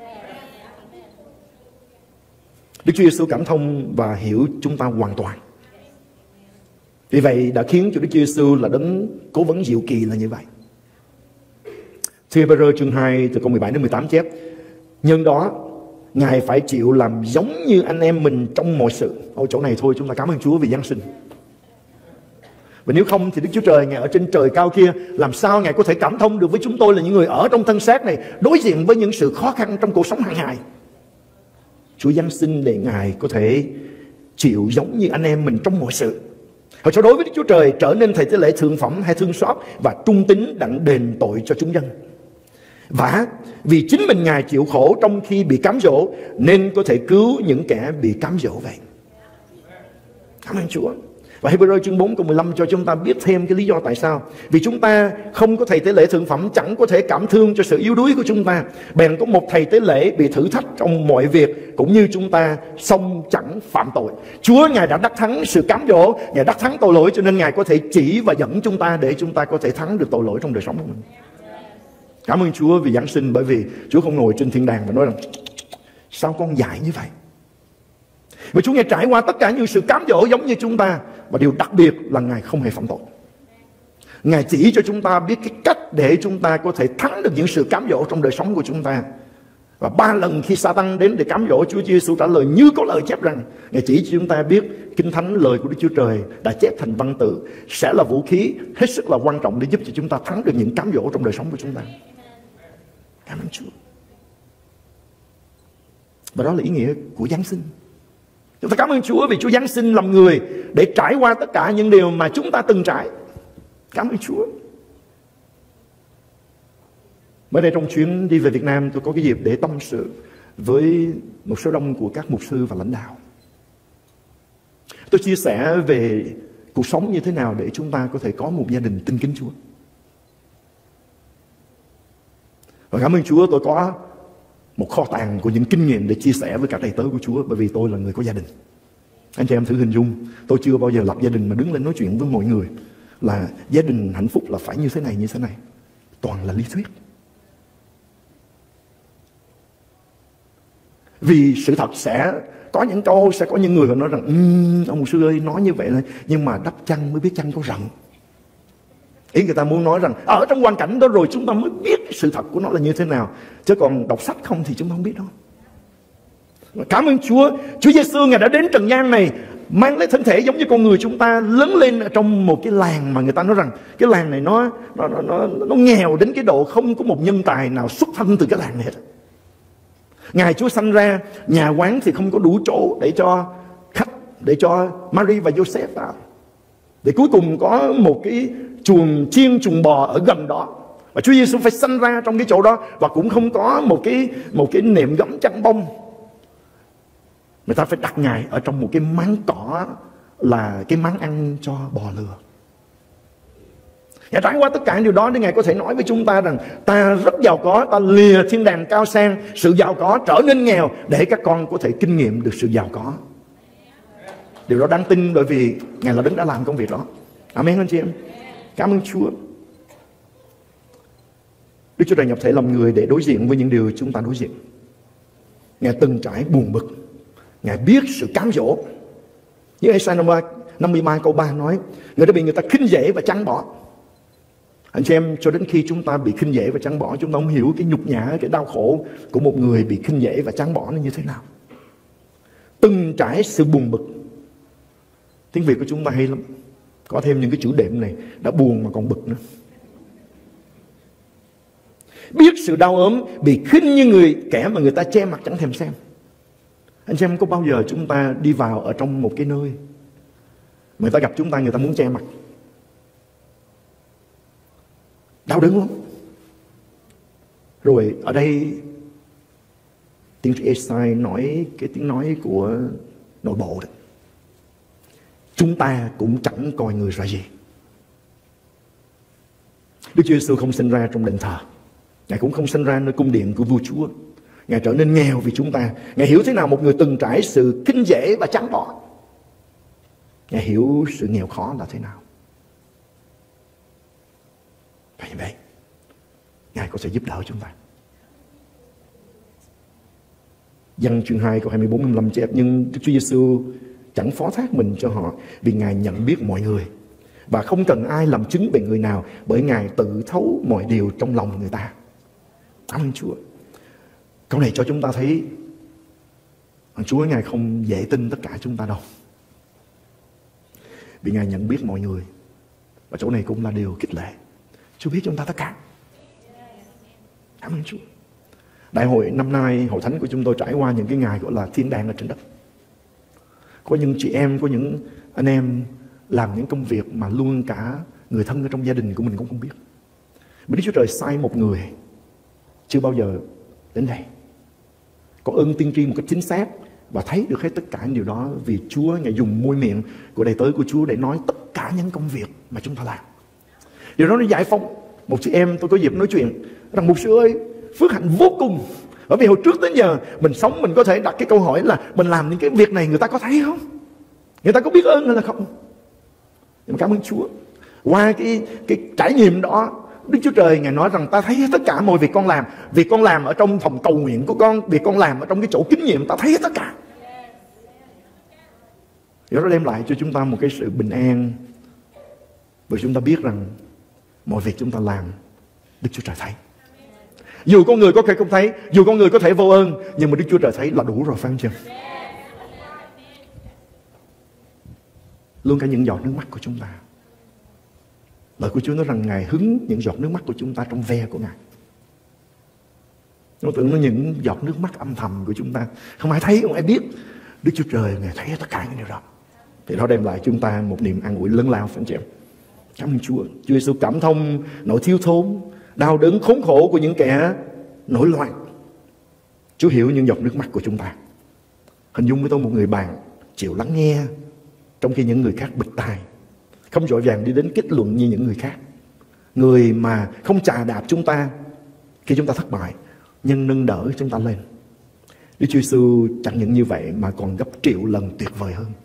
Đức Chúa Giêsu cảm thông và hiểu chúng ta hoàn toàn. Vì vậy đã khiến cho Đức Chúa Giêsu là đấng cố vấn diệu kỳ là như vậy. Thi Hebrew chương 2 từ câu 17 đến 18 chép: nhân đó Ngài phải chịu làm giống như anh em mình trong mọi sự. Chỗ này thôi chúng ta cảm ơn Chúa vì Giáng sinh. Và nếu không thì Đức Chúa Trời Ngài ở trên trời cao kia, làm sao Ngài có thể cảm thông được với chúng tôi là những người ở trong thân xác này, đối diện với những sự khó khăn trong cuộc sống hàng ngày. Chúa Giáng sinh để Ngài có thể chịu giống như anh em mình trong mọi sự. Và cho đối với Đức Chúa Trời trở nên thầy tế lễ thượng phẩm hay thương xót và trung tín đặng đền tội cho chúng dân. Và vì chính mình Ngài chịu khổ trong khi bị cám dỗ nên có thể cứu những kẻ bị cám dỗ vậy. Cảm ơn Chúa. Và Hebrew chương 4 câu 15 cho chúng ta biết thêm cái lý do tại sao. Vì chúng ta không có thầy tế lễ thượng phẩm, chẳng có thể cảm thương cho sự yếu đuối của chúng ta, bèn có một thầy tế lễ bị thử thách trong mọi việc cũng như chúng ta, song chẳng phạm tội. Chúa Ngài đã đắc thắng sự cám dỗ, Ngài đắc thắng tội lỗi, cho nên Ngài có thể chỉ và dẫn chúng ta để chúng ta có thể thắng được tội lỗi trong đời sống của mình. Cảm ơn Chúa vì Giáng sinh, bởi vì Chúa không ngồi trên thiên đàng và nói rằng sao con dại như vậy. Và Chúa Ngài trải qua tất cả những sự cám dỗ giống như chúng ta. Và điều đặc biệt là Ngài không hề phạm tội. Ngài chỉ cho chúng ta biết cái cách để chúng ta có thể thắng được những sự cám dỗ trong đời sống của chúng ta. Và 3 lần khi Sa-tan đến để cám dỗ, Chúa Giêsu trả lời như có lời chép rằng, Ngài chỉ cho chúng ta biết Kinh Thánh, lời của Đức Chúa Trời đã chép thành văn tự sẽ là vũ khí hết sức là quan trọng để giúp cho chúng ta thắng được những cám dỗ trong đời sống của chúng ta. Cảm ơn Chúa. Và đó là ý nghĩa của Giáng sinh. Chúng ta cảm ơn Chúa vì Chúa Giáng sinh làm người để trải qua tất cả những điều mà chúng ta từng trải. Cảm ơn Chúa. Mới đây trong chuyến đi về Việt Nam, tôi có cái dịp để tâm sự với một số đông của các mục sư và lãnh đạo. Tôi chia sẻ về cuộc sống như thế nào để chúng ta có thể có một gia đình tin kính Chúa. Và cảm ơn Chúa, tôi có một kho tàng của những kinh nghiệm để chia sẻ với cả đầy tớ của Chúa, bởi vì tôi là người có gia đình. Anh chị em thử hình dung, tôi chưa bao giờ lập gia đình mà đứng lên nói chuyện với mọi người là gia đình hạnh phúc là phải như thế này, như thế này. Toàn là lý thuyết. Vì sự thật sẽ có những câu, sẽ có những người họ nói rằng ông mục sư ơi nói như vậy là, nhưng mà đắp chăn mới biết chăn có rận. Ý người ta muốn nói rằng ở trong hoàn cảnh đó rồi chúng ta mới biết sự thật của nó là như thế nào. Chứ còn đọc sách không thì chúng ta không biết đâu. Cảm ơn Chúa, Chúa Giêsu Ngài đã đến trần gian này, mang lấy thân thể giống như con người chúng ta, lớn lên ở trong một cái làng mà người ta nói rằng cái làng này nó nghèo đến cái độ không có một nhân tài nào xuất thân từ cái làng này hết. Ngài Chúa sanh ra, nhà quán thì không có đủ chỗ để cho khách, để cho Mary và Joseph vào. Để cuối cùng có một cái chuồng chiên, chuồng bò ở gần đó. Và Chúa Giêsu phải sanh ra trong cái chỗ đó, và cũng không có một cái nệm gấm chăn bông. Người ta phải đặt Ngài ở trong một cái máng cỏ, là cái máng ăn cho bò lừa. Ngài trải qua tất cả điều đó để Ngài có thể nói với chúng ta rằng ta rất giàu có, ta lìa thiên đàng cao sang, sự giàu có trở nên nghèo để các con có thể kinh nghiệm được sự giàu có. Điều đó đáng tin bởi vì Ngài là Đấng đã làm công việc đó. Amen anh chị em. Cảm ơn Chúa. Đức Chúa Trời nhập thể làm người để đối diện với những điều chúng ta đối diện. Ngài từng trải buồn bực, Ngài biết sự cám dỗ. Như Ê-sai 53 câu 3 nói, người đã bị người ta khinh dễ và chán bỏ. Anh chị em, cho đến khi chúng ta bị khinh dễ và chán bỏ, chúng ta không hiểu cái nhục nhã, cái đau khổ của một người bị khinh dễ và chán bỏ nó như thế nào. Từng trải sự buồn bực. Tiếng Việt của chúng ta hay lắm, có thêm những cái chữ đệm này, đã buồn mà còn bực nữa. Biết sự đau ốm, bị khinh như kẻ mà người ta che mặt chẳng thèm xem. Anh xem có bao giờ chúng ta đi vào ở trong một cái nơi người ta gặp chúng ta, người ta muốn che mặt, đau đớn lắm. Rồi ở đây tiên tri Ê-sai nói cái tiếng nói của nội bộ đó. Chúng ta cũng chẳng coi người ra gì. Đức Chúa Giêsu không sinh ra trong đền thờ, Ngài cũng không sinh ra nơi cung điện của vua chúa. Ngài trở nên nghèo vì chúng ta. Ngài hiểu thế nào một người từng trải sự khinh dễ và chán bỏ. Ngài hiểu sự nghèo khó là thế nào. Và như vậy Ngài có thể giúp đỡ chúng ta. Giăng chương 2 câu 24-25 chép, nhưng Đức Chúa Giêsu chẳng phó thác mình cho họ, vì Ngài nhận biết mọi người và không cần ai làm chứng về người nào, bởi Ngài tự thấu mọi điều trong lòng người ta. Cảm ơn Chúa. Câu này cho chúng ta thấy Chúa Ngài không dễ tin tất cả chúng ta đâu, vì Ngài nhận biết mọi người. Và chỗ này cũng là điều khích lệ. Chúa biết chúng ta tất cả. Cảm ơn Chúa. Đại hội năm nay, hội thánh của chúng tôi trải qua những cái ngày gọi là thiên đàng ở trên đất. Có những chị em, có những anh em làm những công việc mà luôn cả người thân ở trong gia đình của mình cũng không biết. Bởi Đức Chúa Trời sai một người chưa bao giờ đến đây, có ơn tiên tri một cách chính xác và thấy được hết tất cả những điều đó, vì Chúa Ngài dùng môi miệng của đầy tớ của Chúa để nói tất cả những công việc mà chúng ta làm. Điều đó nó giải phóng. Một chị em tôi có dịp nói chuyện rằng mục sư ơi, phước hạnh vô cùng, bởi vì hồi trước tới giờ mình sống, mình có thể đặt cái câu hỏi là mình làm những cái việc này người ta có thấy không, người ta có biết ơn hay là không. Nhưng mà cảm ơn Chúa, qua cái trải nghiệm đó, Đức Chúa Trời Ngài nói rằng ta thấy tất cả mọi việc con làm. Việc con làm ở trong phòng cầu nguyện của con, việc con làm ở trong cái chỗ kinh nghiệm, ta thấy tất cả. Điều đó đem lại cho chúng ta một cái sự bình an, bởi chúng ta biết rằng mọi việc chúng ta làm Đức Chúa Trời thấy. Dù con người có thể không thấy, dù con người có thể vô ơn, nhưng mà Đức Chúa Trời thấy là đủ rồi, phải không chứ? Luôn cả những giọt nước mắt của chúng ta. Lời của Chúa nói rằng Ngài hứng những giọt nước mắt của chúng ta trong ve của Ngài. Nó tưởng nó những giọt nước mắt âm thầm của chúng ta, không ai thấy, không ai biết. Đức Chúa Trời Ngài thấy tất cả những điều đó. Thì nó đem lại chúng ta một niềm an ủi lớn lao, phải không chị em? Cảm ơn Chúa. Chúa Giêsu cảm thông nỗi thiếu thốn, đau đớn khốn khổ của những kẻ nổi loạn. Chúa hiểu những giọt nước mắt của chúng ta. Hình dung với tôi một người bạn chịu lắng nghe, trong khi những người khác bịt tai, không vội vàng đi đến kết luận như những người khác. Người mà không chà đạp chúng ta khi chúng ta thất bại, nhưng nâng đỡ chúng ta lên. Đức Chúa Giêsu chẳng những như vậy mà còn gấp triệu lần tuyệt vời hơn.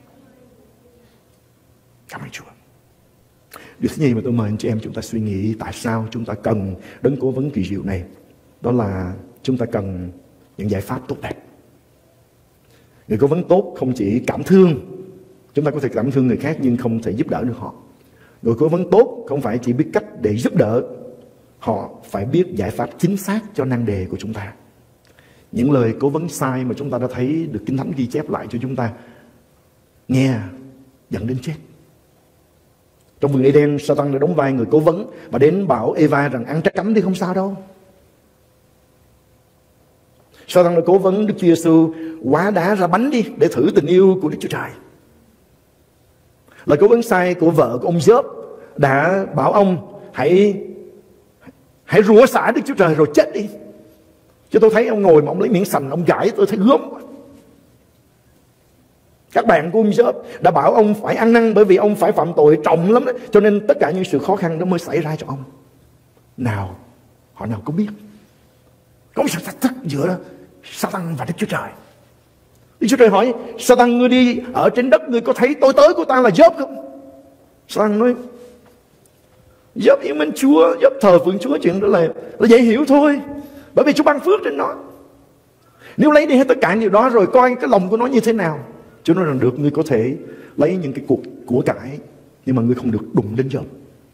Cảm ơn Chúa. Điều thứ nhì mà tôi mời anh chị em chúng ta suy nghĩ tại sao chúng ta cần đấng cố vấn kỳ diệu này, đó là chúng ta cần những giải pháp tốt đẹp. Người cố vấn tốt không chỉ cảm thương, chúng ta có thể cảm thương người khác nhưng không thể giúp đỡ được họ. Người cố vấn tốt không phải chỉ biết cách để giúp đỡ, họ phải biết giải pháp chính xác cho nan đề của chúng ta. Những lời cố vấn sai mà chúng ta đã thấy được Kinh Thánh ghi chép lại cho chúng ta nghe dẫn đến chết. Trong vườn Eden, Satan đã đóng vai người cố vấn và đến bảo Eva rằng ăn trái cấm thì không sao đâu. Satan đã cố vấn Đức Chúa Giêsu hóa đá ra bánh đi để thử tình yêu của Đức Chúa Trời. Lời cố vấn sai của vợ của ông Job đã bảo ông hãy rủa xả Đức Chúa Trời rồi chết đi. Chứ tôi thấy ông ngồi mà ông lấy miếng sành ông gãi tôi thấy gớm. Các bạn của ông Job đã bảo ông phải ăn năn bởi vì ông phải phạm tội trọng lắm đó. Cho nên tất cả những sự khó khăn đó mới xảy ra cho ông. Họ nào có biết. Có một sự thách thức giữa Satan và Đức Chúa Trời. Đức Chúa Trời hỏi Satan, ngươi đi ở trên đất, ngươi có thấy tôi tới của ta là Job không? Satan nói Job yêu mến Chúa, Job thờ phượng Chúa, chuyện đó là dễ hiểu thôi, bởi vì Chúa ban phước trên nó. Nếu lấy đi hết tất cả điều đó rồi coi cái lòng của nó như thế nào. Chúa nói rằng được, ngươi có thể lấy những cái của cải, nhưng mà ngươi không được đụng đến Job.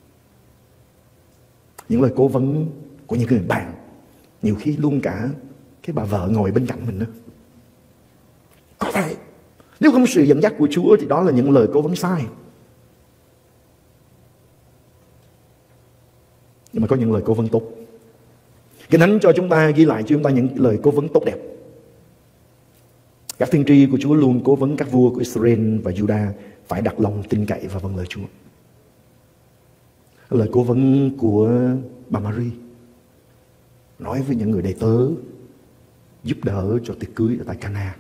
Những lời cố vấn của những người bạn nhiều khi luôn cả cái bà vợ ngồi bên cạnh mình đó. Có thể nếu không sự dẫn dắt của Chúa thì đó là những lời cố vấn sai. Nhưng mà có những lời cố vấn tốt. Kinh Thánh cho chúng ta ghi lại cho chúng ta những lời cố vấn tốt đẹp. Các tiên tri của Chúa luôn cố vấn các vua của Israel và Judah phải đặt lòng tin cậy và vâng lời Chúa. Lời cố vấn của bà Mary nói với những người đầy tớ giúp đỡ cho tiệc cưới ở tại Cana.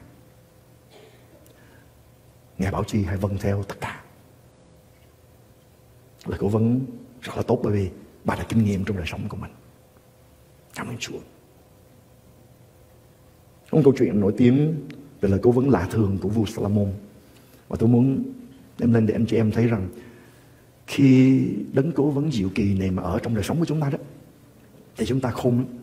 Ngài bảo chi hãy vâng theo tất cả. Lời cố vấn rất là tốt bởi vì bà đã kinh nghiệm trong đời sống của mình. Cảm ơn Chúa. Có một câu chuyện nổi tiếng về lời cố vấn lạ thường của vua Salomon, và tôi muốn đem lên để anh chị em thấy rằng khi đấng cố vấn diệu kỳ này mà ở trong đời sống của chúng ta đó, thì chúng ta khôn lắm.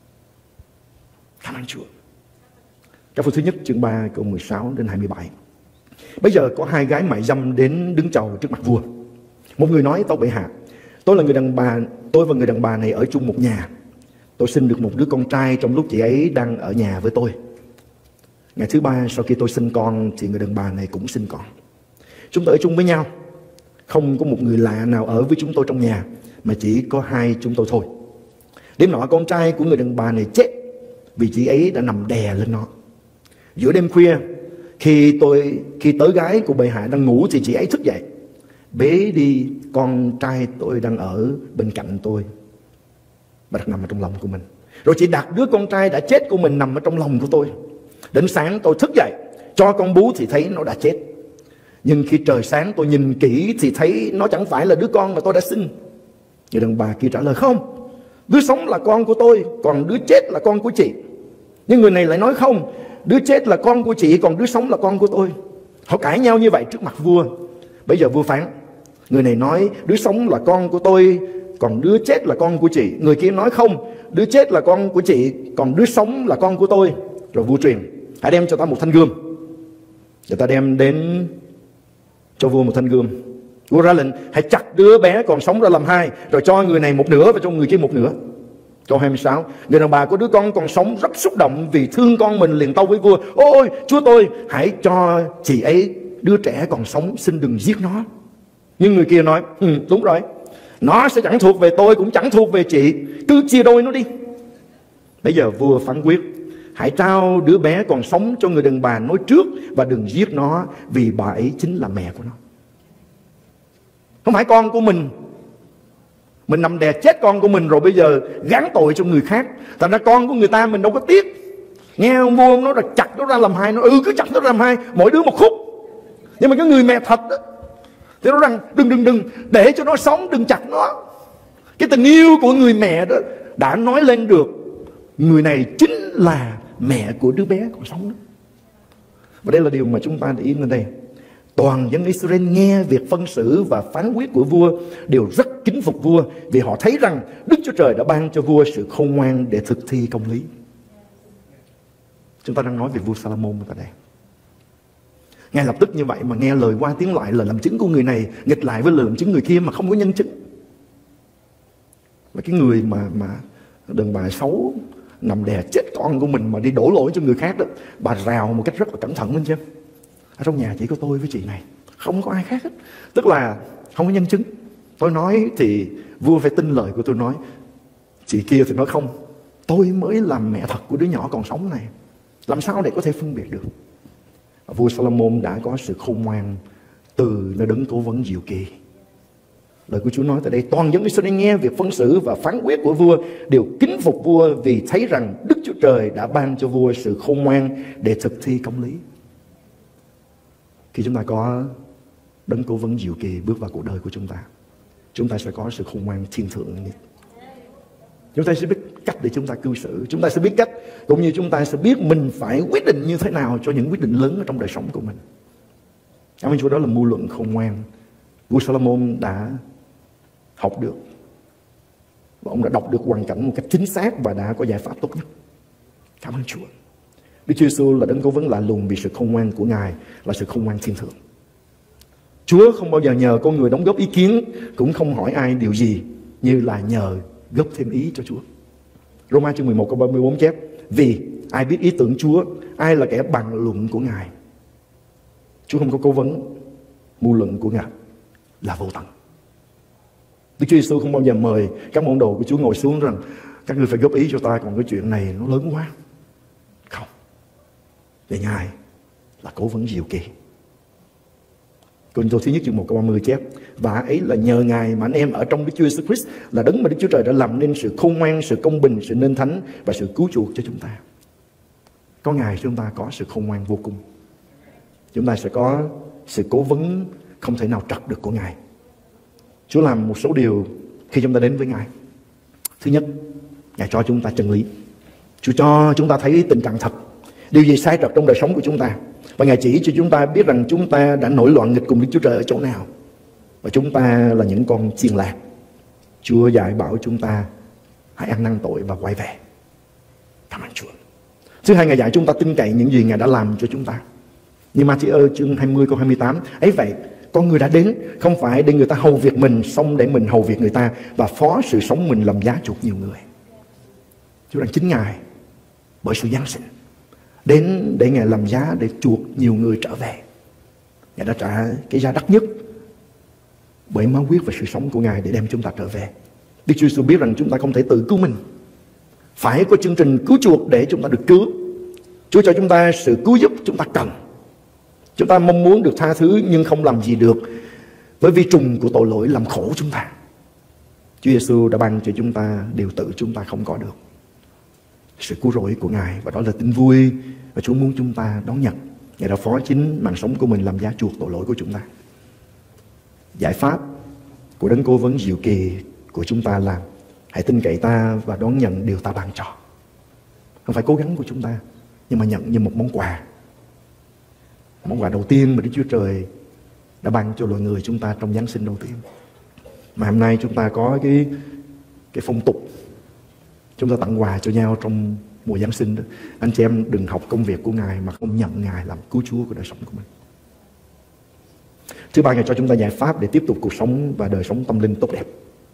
Cảm ơn Chúa. Các phụ thứ nhất chương 3 câu 16 đến 27. Bây giờ có hai gái mại dâm đến đứng chầu trước mặt vua. Một người nói: tâu bệ hạ, tôi và người đàn bà này ở chung một nhà. Tôi sinh được một đứa con trai trong lúc chị ấy đang ở nhà với tôi. Ngày thứ ba sau khi tôi sinh con thì người đàn bà này cũng sinh con. Chúng tôi ở chung với nhau. Không có một người lạ nào ở với chúng tôi trong nhà, mà chỉ có hai chúng tôi thôi. Đêm nọ con trai của người đàn bà này chết vì chị ấy đã nằm đè lên nó. Giữa đêm khuya, khi tớ gái của bệ hạ đang ngủ thì chị ấy thức dậy, bế đi con trai tôi đang ở bên cạnh tôi và đặt nằm ở trong lòng của mình. Rồi chị đặt đứa con trai đã chết của mình nằm ở trong lòng của tôi. Đến sáng tôi thức dậy cho con bú thì thấy nó đã chết. Nhưng khi trời sáng tôi nhìn kỹ thì thấy nó chẳng phải là đứa con mà tôi đã sinh. Người đàn bà kia trả lời: không, đứa sống là con của tôi, còn đứa chết là con của chị. Nhưng người này lại nói: không, đứa chết là con của chị, còn đứa sống là con của tôi. Họ cãi nhau như vậy trước mặt vua. Bây giờ vua phán: người này nói đứa sống là con của tôi, còn đứa chết là con của chị. Người kia nói: không, đứa chết là con của chị, còn đứa sống là con của tôi. Rồi vua truyền: hãy đem cho ta một thanh gươm. Người ta đem đến cho vua một thanh gươm. Vua ra lệnh: hãy chặt đứa bé còn sống ra làm hai, rồi cho người này một nửa và cho người kia một nửa. Câu 26, người đàn bà của đứa con còn sống rất xúc động vì thương con mình, liền tâu với vua: ôi chúa tôi, hãy cho chị ấy đứa trẻ còn sống, xin đừng giết nó. Nhưng người kia nói: đúng rồi, nó sẽ chẳng thuộc về tôi cũng chẳng thuộc về chị, cứ chia đôi nó đi. Bây giờ vua phán quyết: hãy trao đứa bé còn sống cho người đàn bà nói trước và đừng giết nó, vì bà ấy chính là mẹ của nó. Không phải con của mình Mình nằm đè chết con của mình rồi bây giờ gán tội cho người khác. Thành ra con của người ta mình đâu có tiếc. Nghe ông vua ông nói là chặt nó ra làm hai. Nó cứ chặt nó ra làm hai, mỗi đứa một khúc. Nhưng mà cái người mẹ thật đó thì nó rằng đừng để cho nó sống, đừng chặt nó. Cái tình yêu của người mẹ đó đã nói lên được người này chính là mẹ của đứa bé còn sống đó. Và đây là điều mà chúng ta để ý lên đây. Toàn dân Israel nghe việc phân xử và phán quyết của vua đều rất kính phục vua, vì họ thấy rằng Đức Chúa Trời đã ban cho vua sự khôn ngoan để thực thi công lý. Chúng ta đang nói về vua Salomon tại đây. Ngay lập tức như vậy mà nghe lời qua tiếng lại, lời làm chứng của người này nghịch lại với lời làm chứng người kia mà không có nhân chứng. Và cái người mà đàn bà xấu nằm đè chết con của mình mà đi đổ lỗi cho người khác đó, bà rào một cách rất là cẩn thận lên chứ. Ở trong nhà chỉ có tôi với chị này, không có ai khác hết. Tức là không có nhân chứng. Tôi nói thì vua phải tin lời của tôi nói. Chị kia thì nói không, tôi mới là mẹ thật của đứa nhỏ còn sống này, làm sao để có thể phân biệt được. Vua Salomon đã có sự khôn ngoan từ nơi đấng cố vấn diệu kỳ. Lời của Chúa nói tại đây, toàn dân Israel nghe việc phân xử và phán quyết của vua đều kính phục vua, vì thấy rằng Đức Chúa Trời đã ban cho vua sự khôn ngoan để thực thi công lý. Khi chúng ta có đấng cố vấn diệu kỳ bước vào cuộc đời của chúng ta sẽ có sự khôn ngoan thiên thượng nhất. Chúng ta sẽ biết cách để chúng ta cư xử. Chúng ta sẽ biết cách, cũng như chúng ta sẽ biết mình phải quyết định như thế nào cho những quyết định lớn ở trong đời sống của mình. Cảm ơn Chúa, đó là mưu luận khôn ngoan. Vua Salomon đã học được, và ông đã đọc được hoàn cảnh một cách chính xác và đã có giải pháp tốt nhất. Cảm ơn Chúa. Đức Chúa Giêsu là đấng cố vấn lạ lùng, vì sự khôn ngoan của Ngài là sự khôn ngoan thiên thượng. Chúa không bao giờ nhờ con người đóng góp ý kiến, cũng không hỏi ai điều gì, như là nhờ góp thêm ý cho Chúa. Roma chương 11 câu 34 chép: vì ai biết ý tưởng Chúa, ai là kẻ bàn luận của Ngài. Chúa không có cố vấn, mưu luận của Ngài là vô tận. Đức Chúa Giêsu không bao giờ mời các môn đồ của Chúa ngồi xuống rằng các ngươi phải góp ý cho ta, còn cái chuyện này nó lớn quá. Không. Vì Ngài là cố vấn diệu kỳ. Cô-rinh-tô thứ nhất chương 1 câu 30 chép: và ấy là nhờ Ngài mà anh em ở trong Đức Chúa Giêsu Christ là đấng mà Đức Chúa Trời đã làm nên sự khôn ngoan, sự công bình, sự nên thánh và sự cứu chuộc cho chúng ta. Có Ngài chúng ta có sự khôn ngoan vô cùng. Chúng ta sẽ có sự cố vấn không thể nào trật được của Ngài. Chúa làm một số điều khi chúng ta đến với Ngài. Thứ nhất, Ngài cho chúng ta chân lý. Chúa cho chúng ta thấy tình trạng thật, điều gì sai trật trong đời sống của chúng ta. Và Ngài chỉ cho chúng ta biết rằng chúng ta đã nổi loạn nghịch cùng Đức Chúa Trời ở chỗ nào, và chúng ta là những con chiên lạc. Chúa dạy bảo chúng ta hãy ăn năn tội và quay về. Cảm ơn Chúa. Thứ hai, Ngài dạy chúng ta tin cậy những gì Ngài đã làm cho chúng ta. Như Ma-thi-ơ chương 20 câu 28: ấy vậy con người đã đến không phải để người ta hầu việc mình, xong để mình hầu việc người ta và phó sự sống mình làm giá chuộc nhiều người. Chúa rằng chính Ngài bởi sự giáng sinh đến để Ngài làm giá để chuộc nhiều người trở về. Ngài đã trả cái giá đắt nhất bởi máu huyết và sự sống của Ngài để đem chúng ta trở về. Đức Chúa Giêsu biết rằng chúng ta không thể tự cứu mình, phải có chương trình cứu chuộc để chúng ta được cứu. Chúa cho chúng ta sự cứu giúp chúng ta cần. Chúng ta mong muốn được tha thứ nhưng không làm gì được, bởi vì trùng của tội lỗi làm khổ chúng ta. Chúa Giêsu đã ban cho chúng ta điều tự chúng ta không có được, sự cứu rỗi của Ngài, và đó là tin vui và Chúa muốn chúng ta đón nhận. Ngài đã phó chính mạng sống của mình làm giá chuộc tội lỗi của chúng ta. Giải pháp của đấng cố vấn diệu kỳ của chúng ta là hãy tin cậy ta và đón nhận điều ta ban cho. Không phải cố gắng của chúng ta, nhưng mà nhận như một món quà. Món quà đầu tiên mà Đức Chúa Trời đã ban cho loài người chúng ta trong Giáng sinh đầu tiên. Mà hôm nay chúng ta có cái phong tục chúng ta tặng quà cho nhau trong mùa Giáng sinh đó. Anh chị em đừng học công việc của Ngài mà không nhận Ngài làm cứu Chúa của đời sống của mình. Thứ ba, Ngài cho chúng ta giải pháp để tiếp tục cuộc sống và đời sống tâm linh tốt đẹp.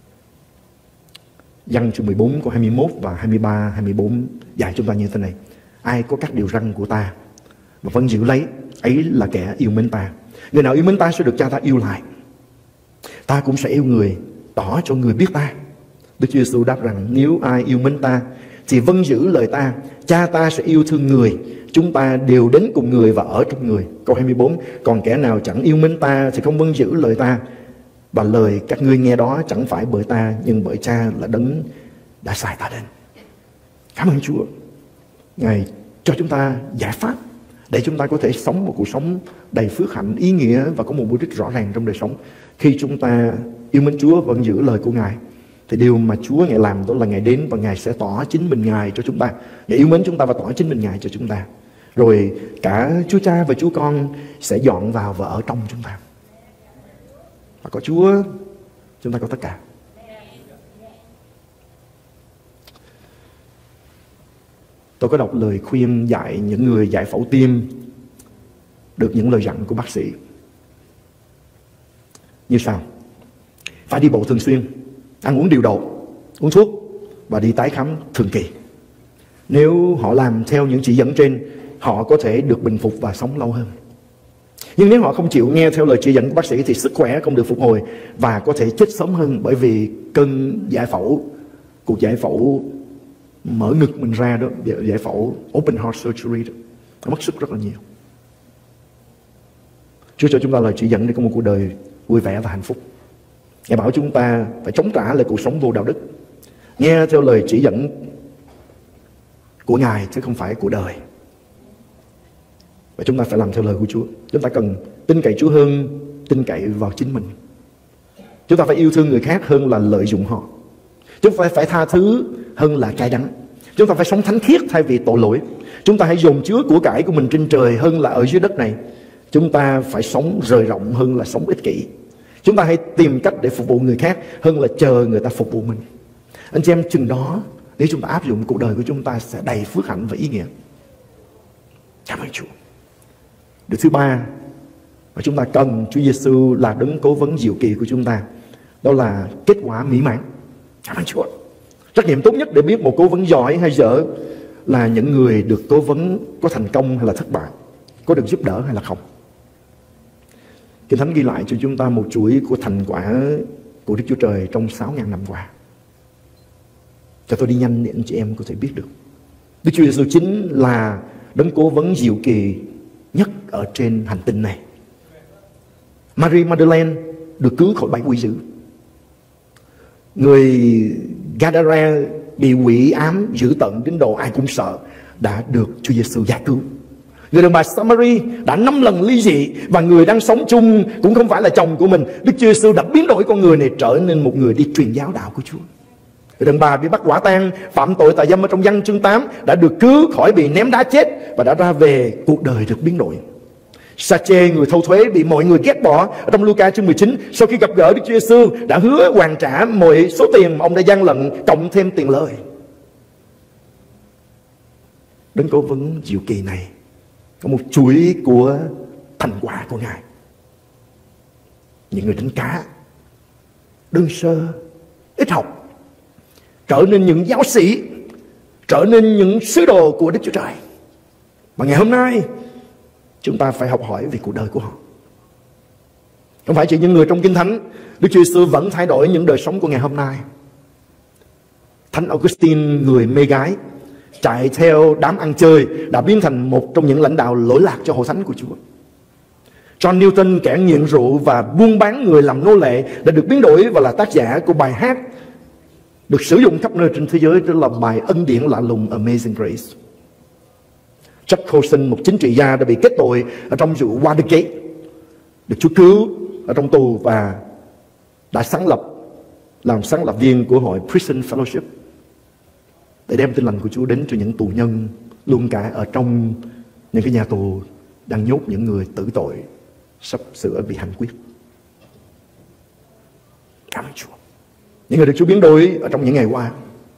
Giăng chương 14 câu 21 và 23, 24 dạy chúng ta như thế này: ai có các điều răn của ta và vẫn giữ lấy, ấy là kẻ yêu mến ta. Người nào yêu mến ta sẽ được Cha ta yêu lại. Ta cũng sẽ yêu người, tỏ cho người biết ta. Đức Chúa Giêsu đáp rằng nếu ai yêu mến ta thì vâng giữ lời ta. Cha ta sẽ yêu thương người, chúng ta đều đến cùng người và ở trong người. Câu 24: còn kẻ nào chẳng yêu mến ta thì không vâng giữ lời ta. Và lời các ngươi nghe đó chẳng phải bởi ta, nhưng bởi Cha là đấng đã sai ta đến. Cảm ơn Chúa. Ngài cho chúng ta giải pháp để chúng ta có thể sống một cuộc sống đầy phước hạnh, ý nghĩa và có một mục đích rõ ràng trong đời sống. Khi chúng ta yêu mến Chúa và vẫn giữ lời của Ngài, thì điều mà Chúa Ngài làm đó là Ngài đến và Ngài sẽ tỏ chính mình Ngài cho chúng ta. Ngài yêu mến chúng ta và tỏ chính mình Ngài cho chúng ta. Rồi cả Chúa Cha và Chúa Con sẽ dọn vào và ở trong chúng ta. Và có Chúa, chúng ta có tất cả. Tôi có đọc lời khuyên dạy những người giải phẫu tim, được những lời dặn của bác sĩ như sau: phải đi bộ thường xuyên, ăn uống điều độ, uống thuốc và đi tái khám thường kỳ. Nếu họ làm theo những chỉ dẫn trên, họ có thể được bình phục và sống lâu hơn. Nhưng nếu họ không chịu nghe theo lời chỉ dẫn của bác sĩ thì sức khỏe không được phục hồi và có thể chết sớm hơn, bởi vì cơn giải phẫu, cuộc giải phẫu mở ngực mình ra đó, giải phẫu open heart surgery đó, nó mất sức rất là nhiều. Chúa cho chúng ta lời chỉ dẫn để có một cuộc đời vui vẻ và hạnh phúc. Ngài bảo chúng ta phải chống trả lại cuộc sống vô đạo đức, nghe theo lời chỉ dẫn của Ngài chứ không phải của đời. Và chúng ta phải làm theo lời của Chúa. Chúng ta cần tin cậy Chúa hơn tin cậy vào chính mình. Chúng ta phải yêu thương người khác hơn là lợi dụng họ. Chúng ta phải tha thứ hơn là cay đắng. Chúng ta phải sống thánh khiết thay vì tội lỗi. Chúng ta hãy dồn chứa của cải của mình trên trời hơn là ở dưới đất này. Chúng ta phải sống rời rộng hơn là sống ích kỷ. Chúng ta hãy tìm cách để phục vụ người khác hơn là chờ người ta phục vụ mình. Anh chị em, chừng đó nếu chúng ta áp dụng, cuộc đời của chúng ta sẽ đầy phước hạnh và ý nghĩa. Cảm ơn Chúa. Điều thứ ba mà chúng ta cần Chúa Giêsu là đấng cố vấn diệu kỳ của chúng ta, đó là kết quả mỹ mãn. Cảm ơn Chúa. Trách nhiệm tốt nhất để biết một cố vấn giỏi hay dở là những người được cố vấn có thành công hay là thất bại, có được giúp đỡ hay là không. Kinh Thánh ghi lại cho chúng ta một chuỗi của thành quả của Đức Chúa Trời trong 6.000 năm qua. Cho tôi đi nhanh để anh chị em có thể biết được. Đức Chúa Giêsu chính là đấng cố vấn diệu kỳ nhất ở trên hành tinh này. Mary Magdalene được cứu khỏi bẫy quỷ dữ. Người Gadara bị quỷ ám dữ tợn đến độ ai cũng sợ đã được Chúa Giêsu giải cứu. Người đàn bà Samari đã 5 lần ly dị và người đang sống chung cũng không phải là chồng của mình. Đức Chúa Giêsu đã biến đổi con người này trở nên một người đi truyền giáo đạo của Chúa. Người đàn bà bị bắt quả tang phạm tội tà dâm ở trong Giăng chương 8 đã được cứu khỏi bị ném đá chết và đã ra về, cuộc đời được biến đổi. Sa-chê, người thâu thuế bị mọi người ghét bỏ ở trong Luca chương 19, sau khi gặp gỡ Đức Chúa Giêsu đã hứa hoàn trả mọi số tiền mà ông đã gian lận cộng thêm tiền lời. Đấng cố vấn diệu kỳ này có một chuỗi của thành quả của Ngài. Những người đánh cá đơn sơ, ít học, trở nên những giáo sĩ, trở nên những sứ đồ của Đức Chúa Trời. Và ngày hôm nay chúng ta phải học hỏi về cuộc đời của họ. Không phải chỉ những người trong Kinh Thánh, Đức Chúa Giêsu vẫn thay đổi những đời sống của ngày hôm nay. Thánh Augustine, người mê gái, chạy theo đám ăn chơi, đã biến thành một trong những lãnh đạo lỗi lạc cho hội thánh của Chúa. John Newton, kẻ nghiện rượu và buôn bán người làm nô lệ, đã được biến đổi và là tác giả của bài hát được sử dụng khắp nơi trên thế giới, đó là bài ân điển lạ lùng Amazing Grace. Chuck Colson, một chính trị gia đã bị kết tội ở trong vụ Watergate, được Chúa cứu ở trong tù và đã làm sáng lập viên của hội Prison Fellowship để đem tin lành của Chúa đến cho những tù nhân, luôn cả ở trong những cái nhà tù đang nhốt những người tử tội sắp sửa bị hành quyết. Cảm ơn Chúa. Những người được Chúa biến đổi ở trong những ngày qua.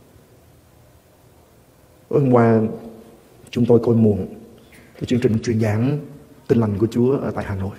Hôm qua chúng tôi coi muộn cái chương trình truyền giảng tin lành của Chúa ở tại Hà Nội.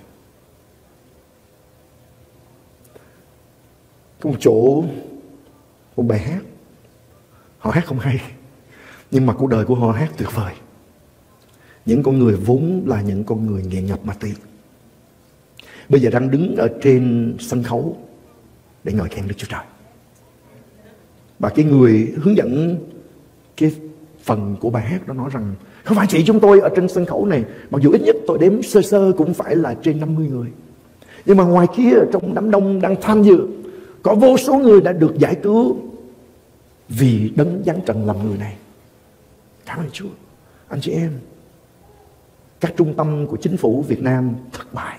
Có một chỗ, một bài hát, họ hát không hay, nhưng mà cuộc đời của họ hát tuyệt vời. Những con người vốn là những con người nghiện ngập ma túy, bây giờ đang đứng ở trên sân khấu để ngợi khen Đức Chúa Trời. Và cái người hướng dẫn cái phần của bài hát đó nói rằng không phải chỉ chúng tôi ở trên sân khấu này, mặc dù ít nhất tôi đếm sơ sơ cũng phải là trên 50 người. Nhưng mà ngoài kia trong đám đông đang tham dự, có vô số người đã được giải cứu vì Đấng giáng trần làm người này. Cảm ơn Chúa. Anh chị em, các trung tâm của chính phủ Việt Nam thất bại.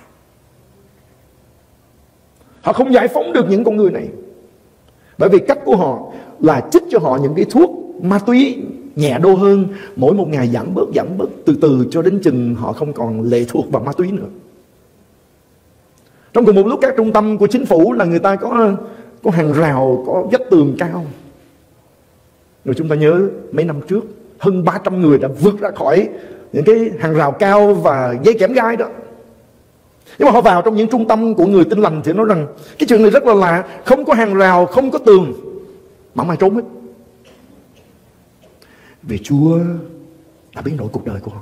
Họ không giải phóng được những con người này, bởi vì cách của họ là chích cho họ những cái thuốc ma túy nhẹ đô hơn, mỗi một ngày giảm bớt từ từ cho đến chừng họ không còn lệ thuộc vào ma túy nữa. Trong cùng một lúc các trung tâm của chính phủ là người ta có hàng rào, có vách tường cao. Rồi chúng ta nhớ mấy năm trước hơn 300 người đã vượt ra khỏi những cái hàng rào cao và dây kẽm gai đó. Nhưng mà họ vào trong những trung tâm của người Tin Lành thì nói rằng cái chuyện này rất là lạ, không có hàng rào, không có tường, mà không ai trốn hết. Vì Chúa đã biến đổi cuộc đời của họ.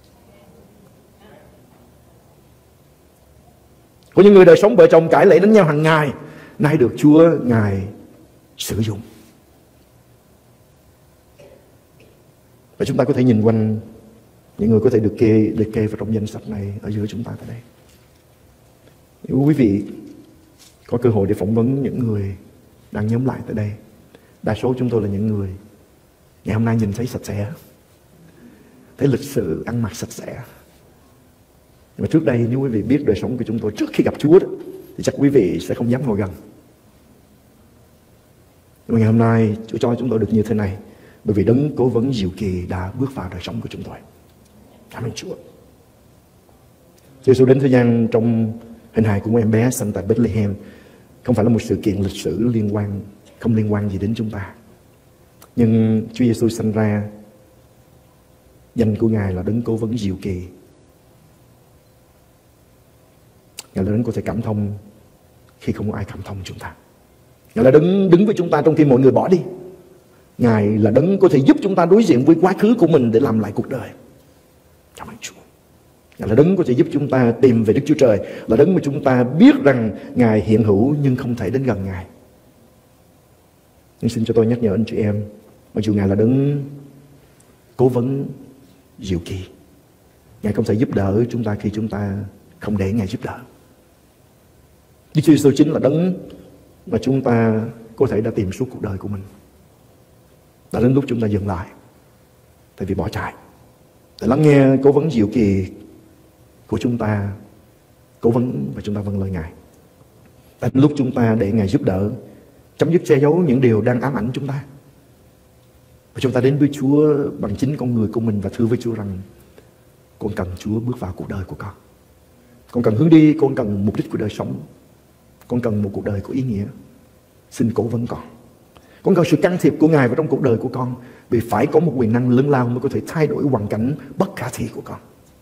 Có những người đời sống vợ chồng cãi lẽ đánh nhau hàng ngày, nay được Chúa Ngài sử dụng. Và chúng ta có thể nhìn quanh những người có thể được liệt kê vào trong danh sách này ở giữa chúng ta tại đây. Nếu quý vị có cơ hội để phỏng vấn những người đang nhóm lại tại đây, đa số chúng tôi là những người ngày hôm nay nhìn thấy sạch sẽ, thấy lịch sự, ăn mặc sạch sẽ. Nhưng mà trước đây nếu quý vị biết đời sống của chúng tôi trước khi gặp Chúa đó, thì chắc quý vị sẽ không dám ngồi gần. Nhưng mà ngày hôm nay Chúa cho chúng tôi được như thế này, bởi vì Đấng Cố Vấn diệu kỳ đã bước vào đời sống của chúng tôi. Cảm ơn Chúa. Chúa Giêsu đến thế gian trong hình hài của một em bé sinh tại Bethlehem, không phải là một sự kiện lịch sử không liên quan gì đến chúng ta. Nhưng Chúa Giêsu sinh ra, danh của Ngài là Đấng Cố Vấn diệu kỳ. Ngài là Đấng có thể cảm thông khi không có ai cảm thông chúng ta. Ngài là Đấng đứng với chúng ta trong khi mọi người bỏ đi. Ngài là Đấng có thể giúp chúng ta đối diện với quá khứ của mình để làm lại cuộc đời. Cảm ơn Chúa. Ngài là Đấng có thể giúp chúng ta tìm về Đức Chúa Trời, là Đấng mà chúng ta biết rằng Ngài hiện hữu nhưng không thể đến gần Ngài. Nhưng xin cho tôi nhắc nhở anh chị em, mặc dù Ngài là Đấng Cố Vấn diệu kỳ, Ngài không thể giúp đỡ chúng ta khi chúng ta không để Ngài giúp đỡ. Đức Chúa Giêsu chính là Đấng mà chúng ta có thể đã tìm suốt cuộc đời của mình. Đã đến lúc chúng ta dừng lại, tại vì bỏ chạy, để lắng nghe cố vấn diệu kỳ của chúng ta, cố vấn và chúng ta vâng lời Ngài. Đã đến lúc chúng ta để Ngài giúp đỡ, chấm dứt che giấu những điều đang ám ảnh chúng ta. Và chúng ta đến với Chúa bằng chính con người của mình và thưa với Chúa rằng: con cần Chúa bước vào cuộc đời của con. Con cần hướng đi, con cần mục đích của đời sống. Con cần một cuộc đời có ý nghĩa. Xin cố vấn con. Con cần sự can thiệp của Ngài vào trong cuộc đời của con, vì phải có một quyền năng lớn lao mới có thể thay đổi hoàn cảnh bất khả thi của con.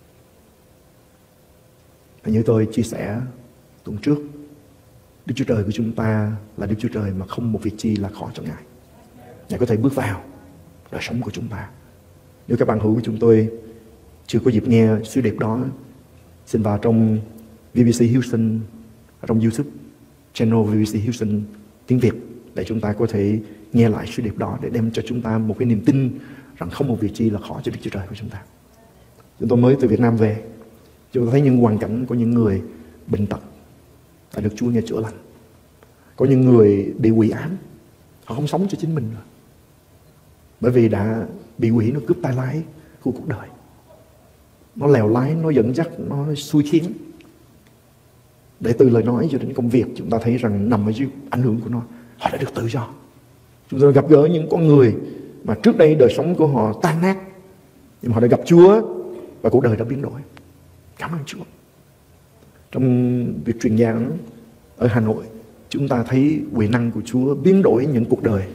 Và như tôi chia sẻ tuần trước, Đức Chúa Trời của chúng ta là Đức Chúa Trời mà không một việc chi là khó cho Ngài. Ngài có thể bước vào đời sống của chúng ta. Nếu các bạn hữu của chúng tôi chưa có dịp nghe sứ điệp đó, xin vào trong VBC Houston, trong YouTube channel VBC Houston tiếng Việt, để chúng ta có thể nghe lại sứ điệp đó, để đem cho chúng ta một cái niềm tin rằng không một việc chi là khó cho Đức Chúa Trời của chúng ta. Chúng tôi mới từ Việt Nam về, chúng tôi thấy những hoàn cảnh của những người bệnh tật đã được Chúa nghe chữa lành. Có những người bị quỷ ám, họ không sống cho chính mình nữa, bởi vì đã bị quỷ nó cướp tay lái của cuộc đời. Nó lèo lái, nó dẫn dắt, nó xui khiến. Để từ lời nói cho đến công việc, chúng ta thấy rằng nằm ở dưới ảnh hưởng của nó, họ đã được tự do. Chúng ta gặp gỡ những con người mà trước đây đời sống của họ tan nát, nhưng mà họ đã gặp Chúa và cuộc đời đã biến đổi. Cảm ơn Chúa. Trong việc truyền giảng ở Hà Nội, chúng ta thấy quyền năng của Chúa biến đổi những cuộc đời.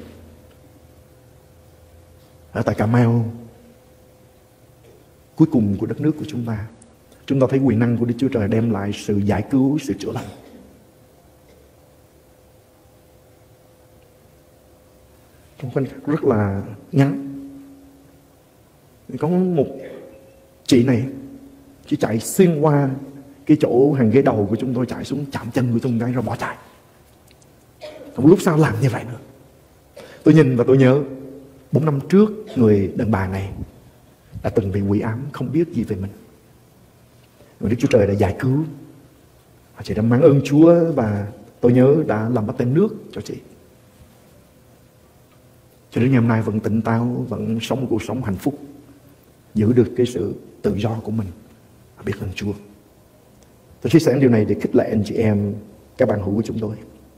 Ở tại Cà Mau, cuối cùng của đất nước của chúng ta thấy quyền năng của Đức Chúa Trời đem lại sự giải cứu, sự chữa lành. Trong khoảnh khắc rất là ngắn, có một chị này, chị chạy xuyên qua cái chỗ hàng ghế đầu của chúng tôi, chạy xuống chạm chân của tôi một cái rồi bỏ chạy. Một lúc sau làm như vậy nữa. Tôi nhìn và tôi nhớ 4 năm trước, người đàn bà này đã từng bị quỷ ám, không biết gì về mình. Và Đức Chúa Trời đã giải cứu Chị đã mang ơn Chúa và tôi nhớ đã làm báp têm nước cho chị. Cho đến ngày hôm nay vẫn tỉnh táo, vẫn sống một cuộc sống hạnh phúc, giữ được cái sự tự do của mình và biết ơn Chúa. Tôi chia sẻ điều này để khích lệ anh chị em, các bạn hữu của chúng tôi.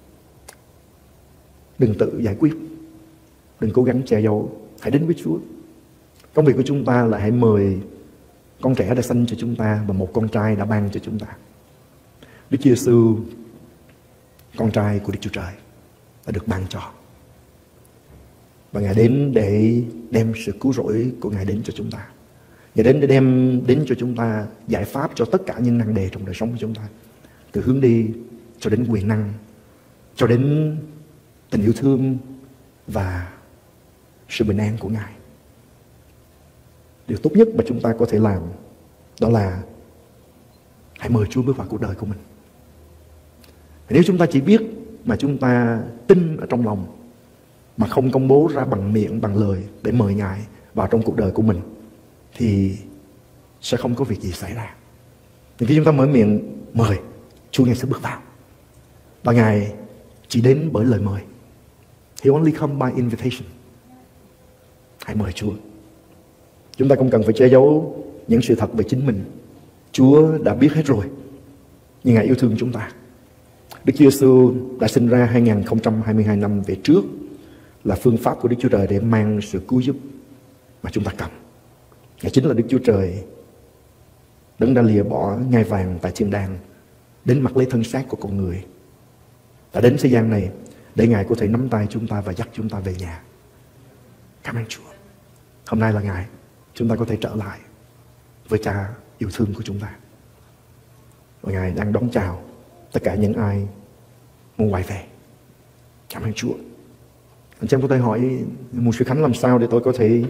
Đừng tự giải quyết, đừng cố gắng che giấu, hãy đến với Chúa. Công việc của chúng ta là hãy mời con trẻ đã sanh cho chúng ta và một con trai đã ban cho chúng ta. Đức Chúa Giêsu, con trai của Đức Chúa Trời, đã được ban cho. Và Ngài đến để đem sự cứu rỗi của Ngài đến cho chúng ta. Ngài đến để đem đến cho chúng ta giải pháp cho tất cả những nan đề trong đời sống của chúng ta. Từ hướng đi cho đến quyền năng, cho đến tình yêu thương và sự bình an của Ngài. Điều tốt nhất mà chúng ta có thể làm đó là hãy mời Chúa bước vào cuộc đời của mình. Nếu chúng ta chỉ biết mà chúng ta tin ở trong lòng mà không công bố ra bằng miệng, bằng lời để mời Ngài vào trong cuộc đời của mình thì sẽ không có việc gì xảy ra. Nhưng khi chúng ta mở miệng mời, Chúa Ngài sẽ bước vào. Và Ngài chỉ đến bởi lời mời. He only come by invitation. Hãy mời Chúa. Chúng ta không cần phải che giấu những sự thật về chính mình. Chúa đã biết hết rồi. Nhưng Ngài yêu thương chúng ta. Đức Chúa Giêsu đã sinh ra 2022 năm về trước là phương pháp của Đức Chúa Trời để mang sự cứu giúp mà chúng ta cần. Ngài chính là Đức Chúa Trời Đấng đã lìa bỏ ngai vàng tại thiên đàng, đến mặc lấy thân xác của con người, đã đến thế gian này để Ngài có thể nắm tay chúng ta và dắt chúng ta về nhà. Cảm ơn Chúa. Hôm nay là ngày chúng ta có thể trở lại với Cha yêu thương của chúng ta. Và Ngài đang đón chào tất cả những ai muốn quay về. Cảm ơn Chúa. Anh chị em có thể hỏi Mục sư Khánh làm sao để tôi có thể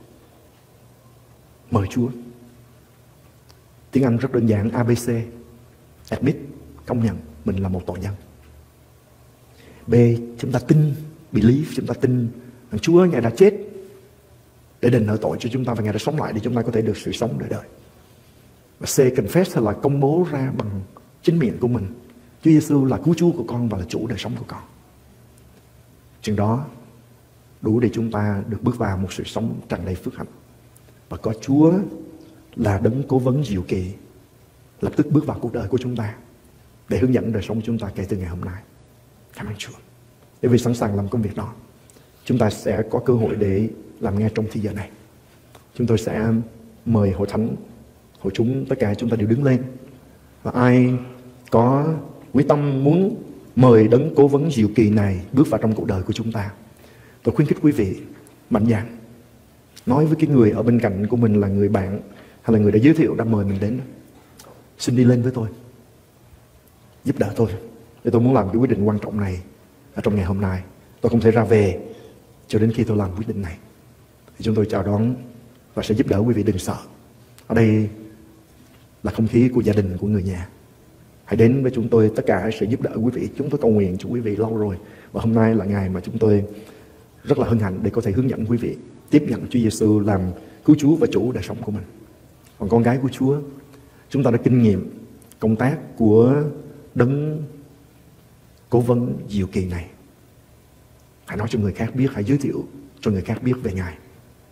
mời Chúa? Tiếng Anh rất đơn giản, ABC. Admit, công nhận mình là một tội nhân. B, chúng ta tin, believe, chúng ta tin rằng Chúa Ngài đã chết để đền nợ tội cho chúng ta và Ngài đã sống lại để chúng ta có thể được sự sống đời đời. Và C, confess là công bố ra bằng chính miệng của mình: Chúa Giêsu là cứu Chúa của con và là chủ đời sống của con. Chừng đó đủ để chúng ta được bước vào một sự sống tràn đầy phước hạnh và có Chúa là đấng cố vấn diệu kỳ lập tức bước vào cuộc đời của chúng ta để hướng dẫn đời sống của chúng ta kể từ ngày hôm nay. Cảm ơn Chúa. Để vì sẵn sàng làm công việc đó, chúng ta sẽ có cơ hội để làm ngay trong thời giờ này. Chúng tôi sẽ mời hội thánh, hội chúng, tất cả chúng ta đều đứng lên. Và ai có quyết tâm muốn mời đấng cố vấn diệu kỳ này bước vào trong cuộc đời của chúng ta, tôi khuyến khích quý vị mạnh dạn nói với cái người ở bên cạnh của mình, là người bạn hay là người đã giới thiệu, đã mời mình đến: xin đi lên với tôi, giúp đỡ tôi, để tôi muốn làm cái quyết định quan trọng này ở trong ngày hôm nay. Tôi không thể ra về cho đến khi tôi làm quyết định này. Thì chúng tôi chào đón và sẽ giúp đỡ quý vị. Đừng sợ. Ở đây là không khí của gia đình, của người nhà. Hãy đến với chúng tôi, tất cả sẽ giúp đỡ quý vị. Chúng tôi cầu nguyện cho quý vị lâu rồi, và hôm nay là ngày mà chúng tôi rất là hân hạnh để có thể hướng dẫn quý vị tiếp nhận Chúa Giêsu làm cứu Chúa và chủ đời sống của mình. Còn con gái của Chúa, chúng ta đã kinh nghiệm công tác của đấng cố vấn diệu kỳ này. Hãy nói cho người khác biết, hãy giới thiệu cho người khác biết về Ngài.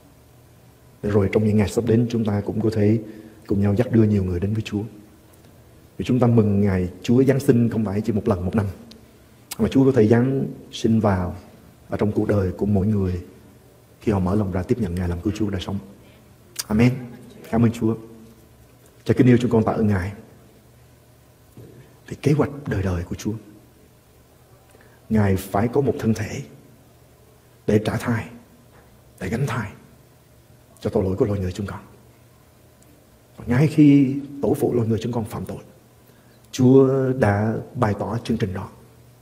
Rồi trong những ngày sắp đến, chúng ta cũng có thể cùng nhau dắt đưa nhiều người đến với Chúa. Vì chúng ta mừng ngày Chúa Giáng sinh không phải chỉ một lần một năm, mà Chúa có thể Giáng sinh vào ở trong cuộc đời của mỗi người khi họ mở lòng ra tiếp nhận Ngài làm cứu Chúa đời sống. Amen. Cảm ơn Chúa. Cha kính yêu, chúng con tạ ơn Ngài vì kế hoạch đời đời của Chúa. Ngài phải có một thân thể để trả thai, để gánh thai cho tội lỗi của loài người chúng con. Và ngay khi tổ phụ loài người chúng con phạm tội, Chúa đã bày tỏ chương trình đó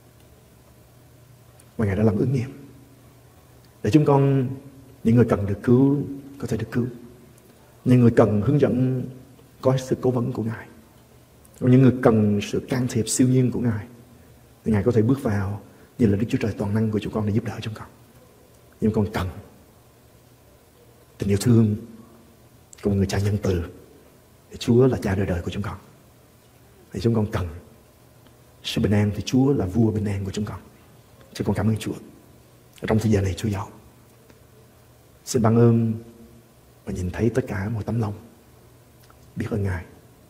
và Ngài đã làm ứng nghiệm để chúng con, những người cần được cứu, có thể được cứu. Những người cần hướng dẫn có sự cố vấn của Ngài. Còn những người cần sự can thiệp siêu nhiên của Ngài thì Ngài có thể bước vào như là Đức Chúa Trời toàn năng của chúng con để giúp đỡ chúng con. Nhưng con cần tình yêu thương của người cha nhân từ. Chúa là cha đời đời của chúng con. Thì chúng con cần sự bình an thì Chúa là vua bình an của chúng con. Chúng con cảm ơn Chúa. Ở trong thời gian này Chúa giàu. Xin ban ơn và nhìn thấy tất cả một tấm lòng biết ơn Ngài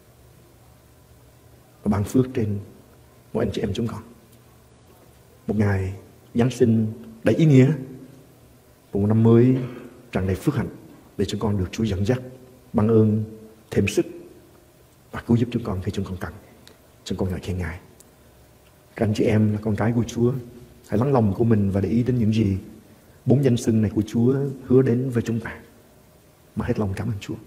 và ban phước trên mỗi anh chị em chúng con. Một ngày Giáng sinh đầy ý nghĩa, một năm mới tràn đầy phước hạnh để chúng con được Chúa dẫn dắt, ban ơn thêm sức và cứu giúp chúng con khi chúng con cần. Chúng con ngợi khen Ngài. Các anh chị em là con cái của Chúa, hãy lắng lòng của mình và để ý đến những gì 4 danh xưng này của Chúa hứa đến với chúng ta, mà hết lòng cảm ơn Chúa.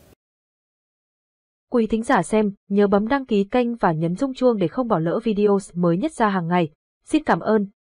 Quý thính giả xem, nhớ bấm đăng ký kênh và nhấn rung chuông để không bỏ lỡ video mới nhất ra hàng ngày. Xin cảm ơn.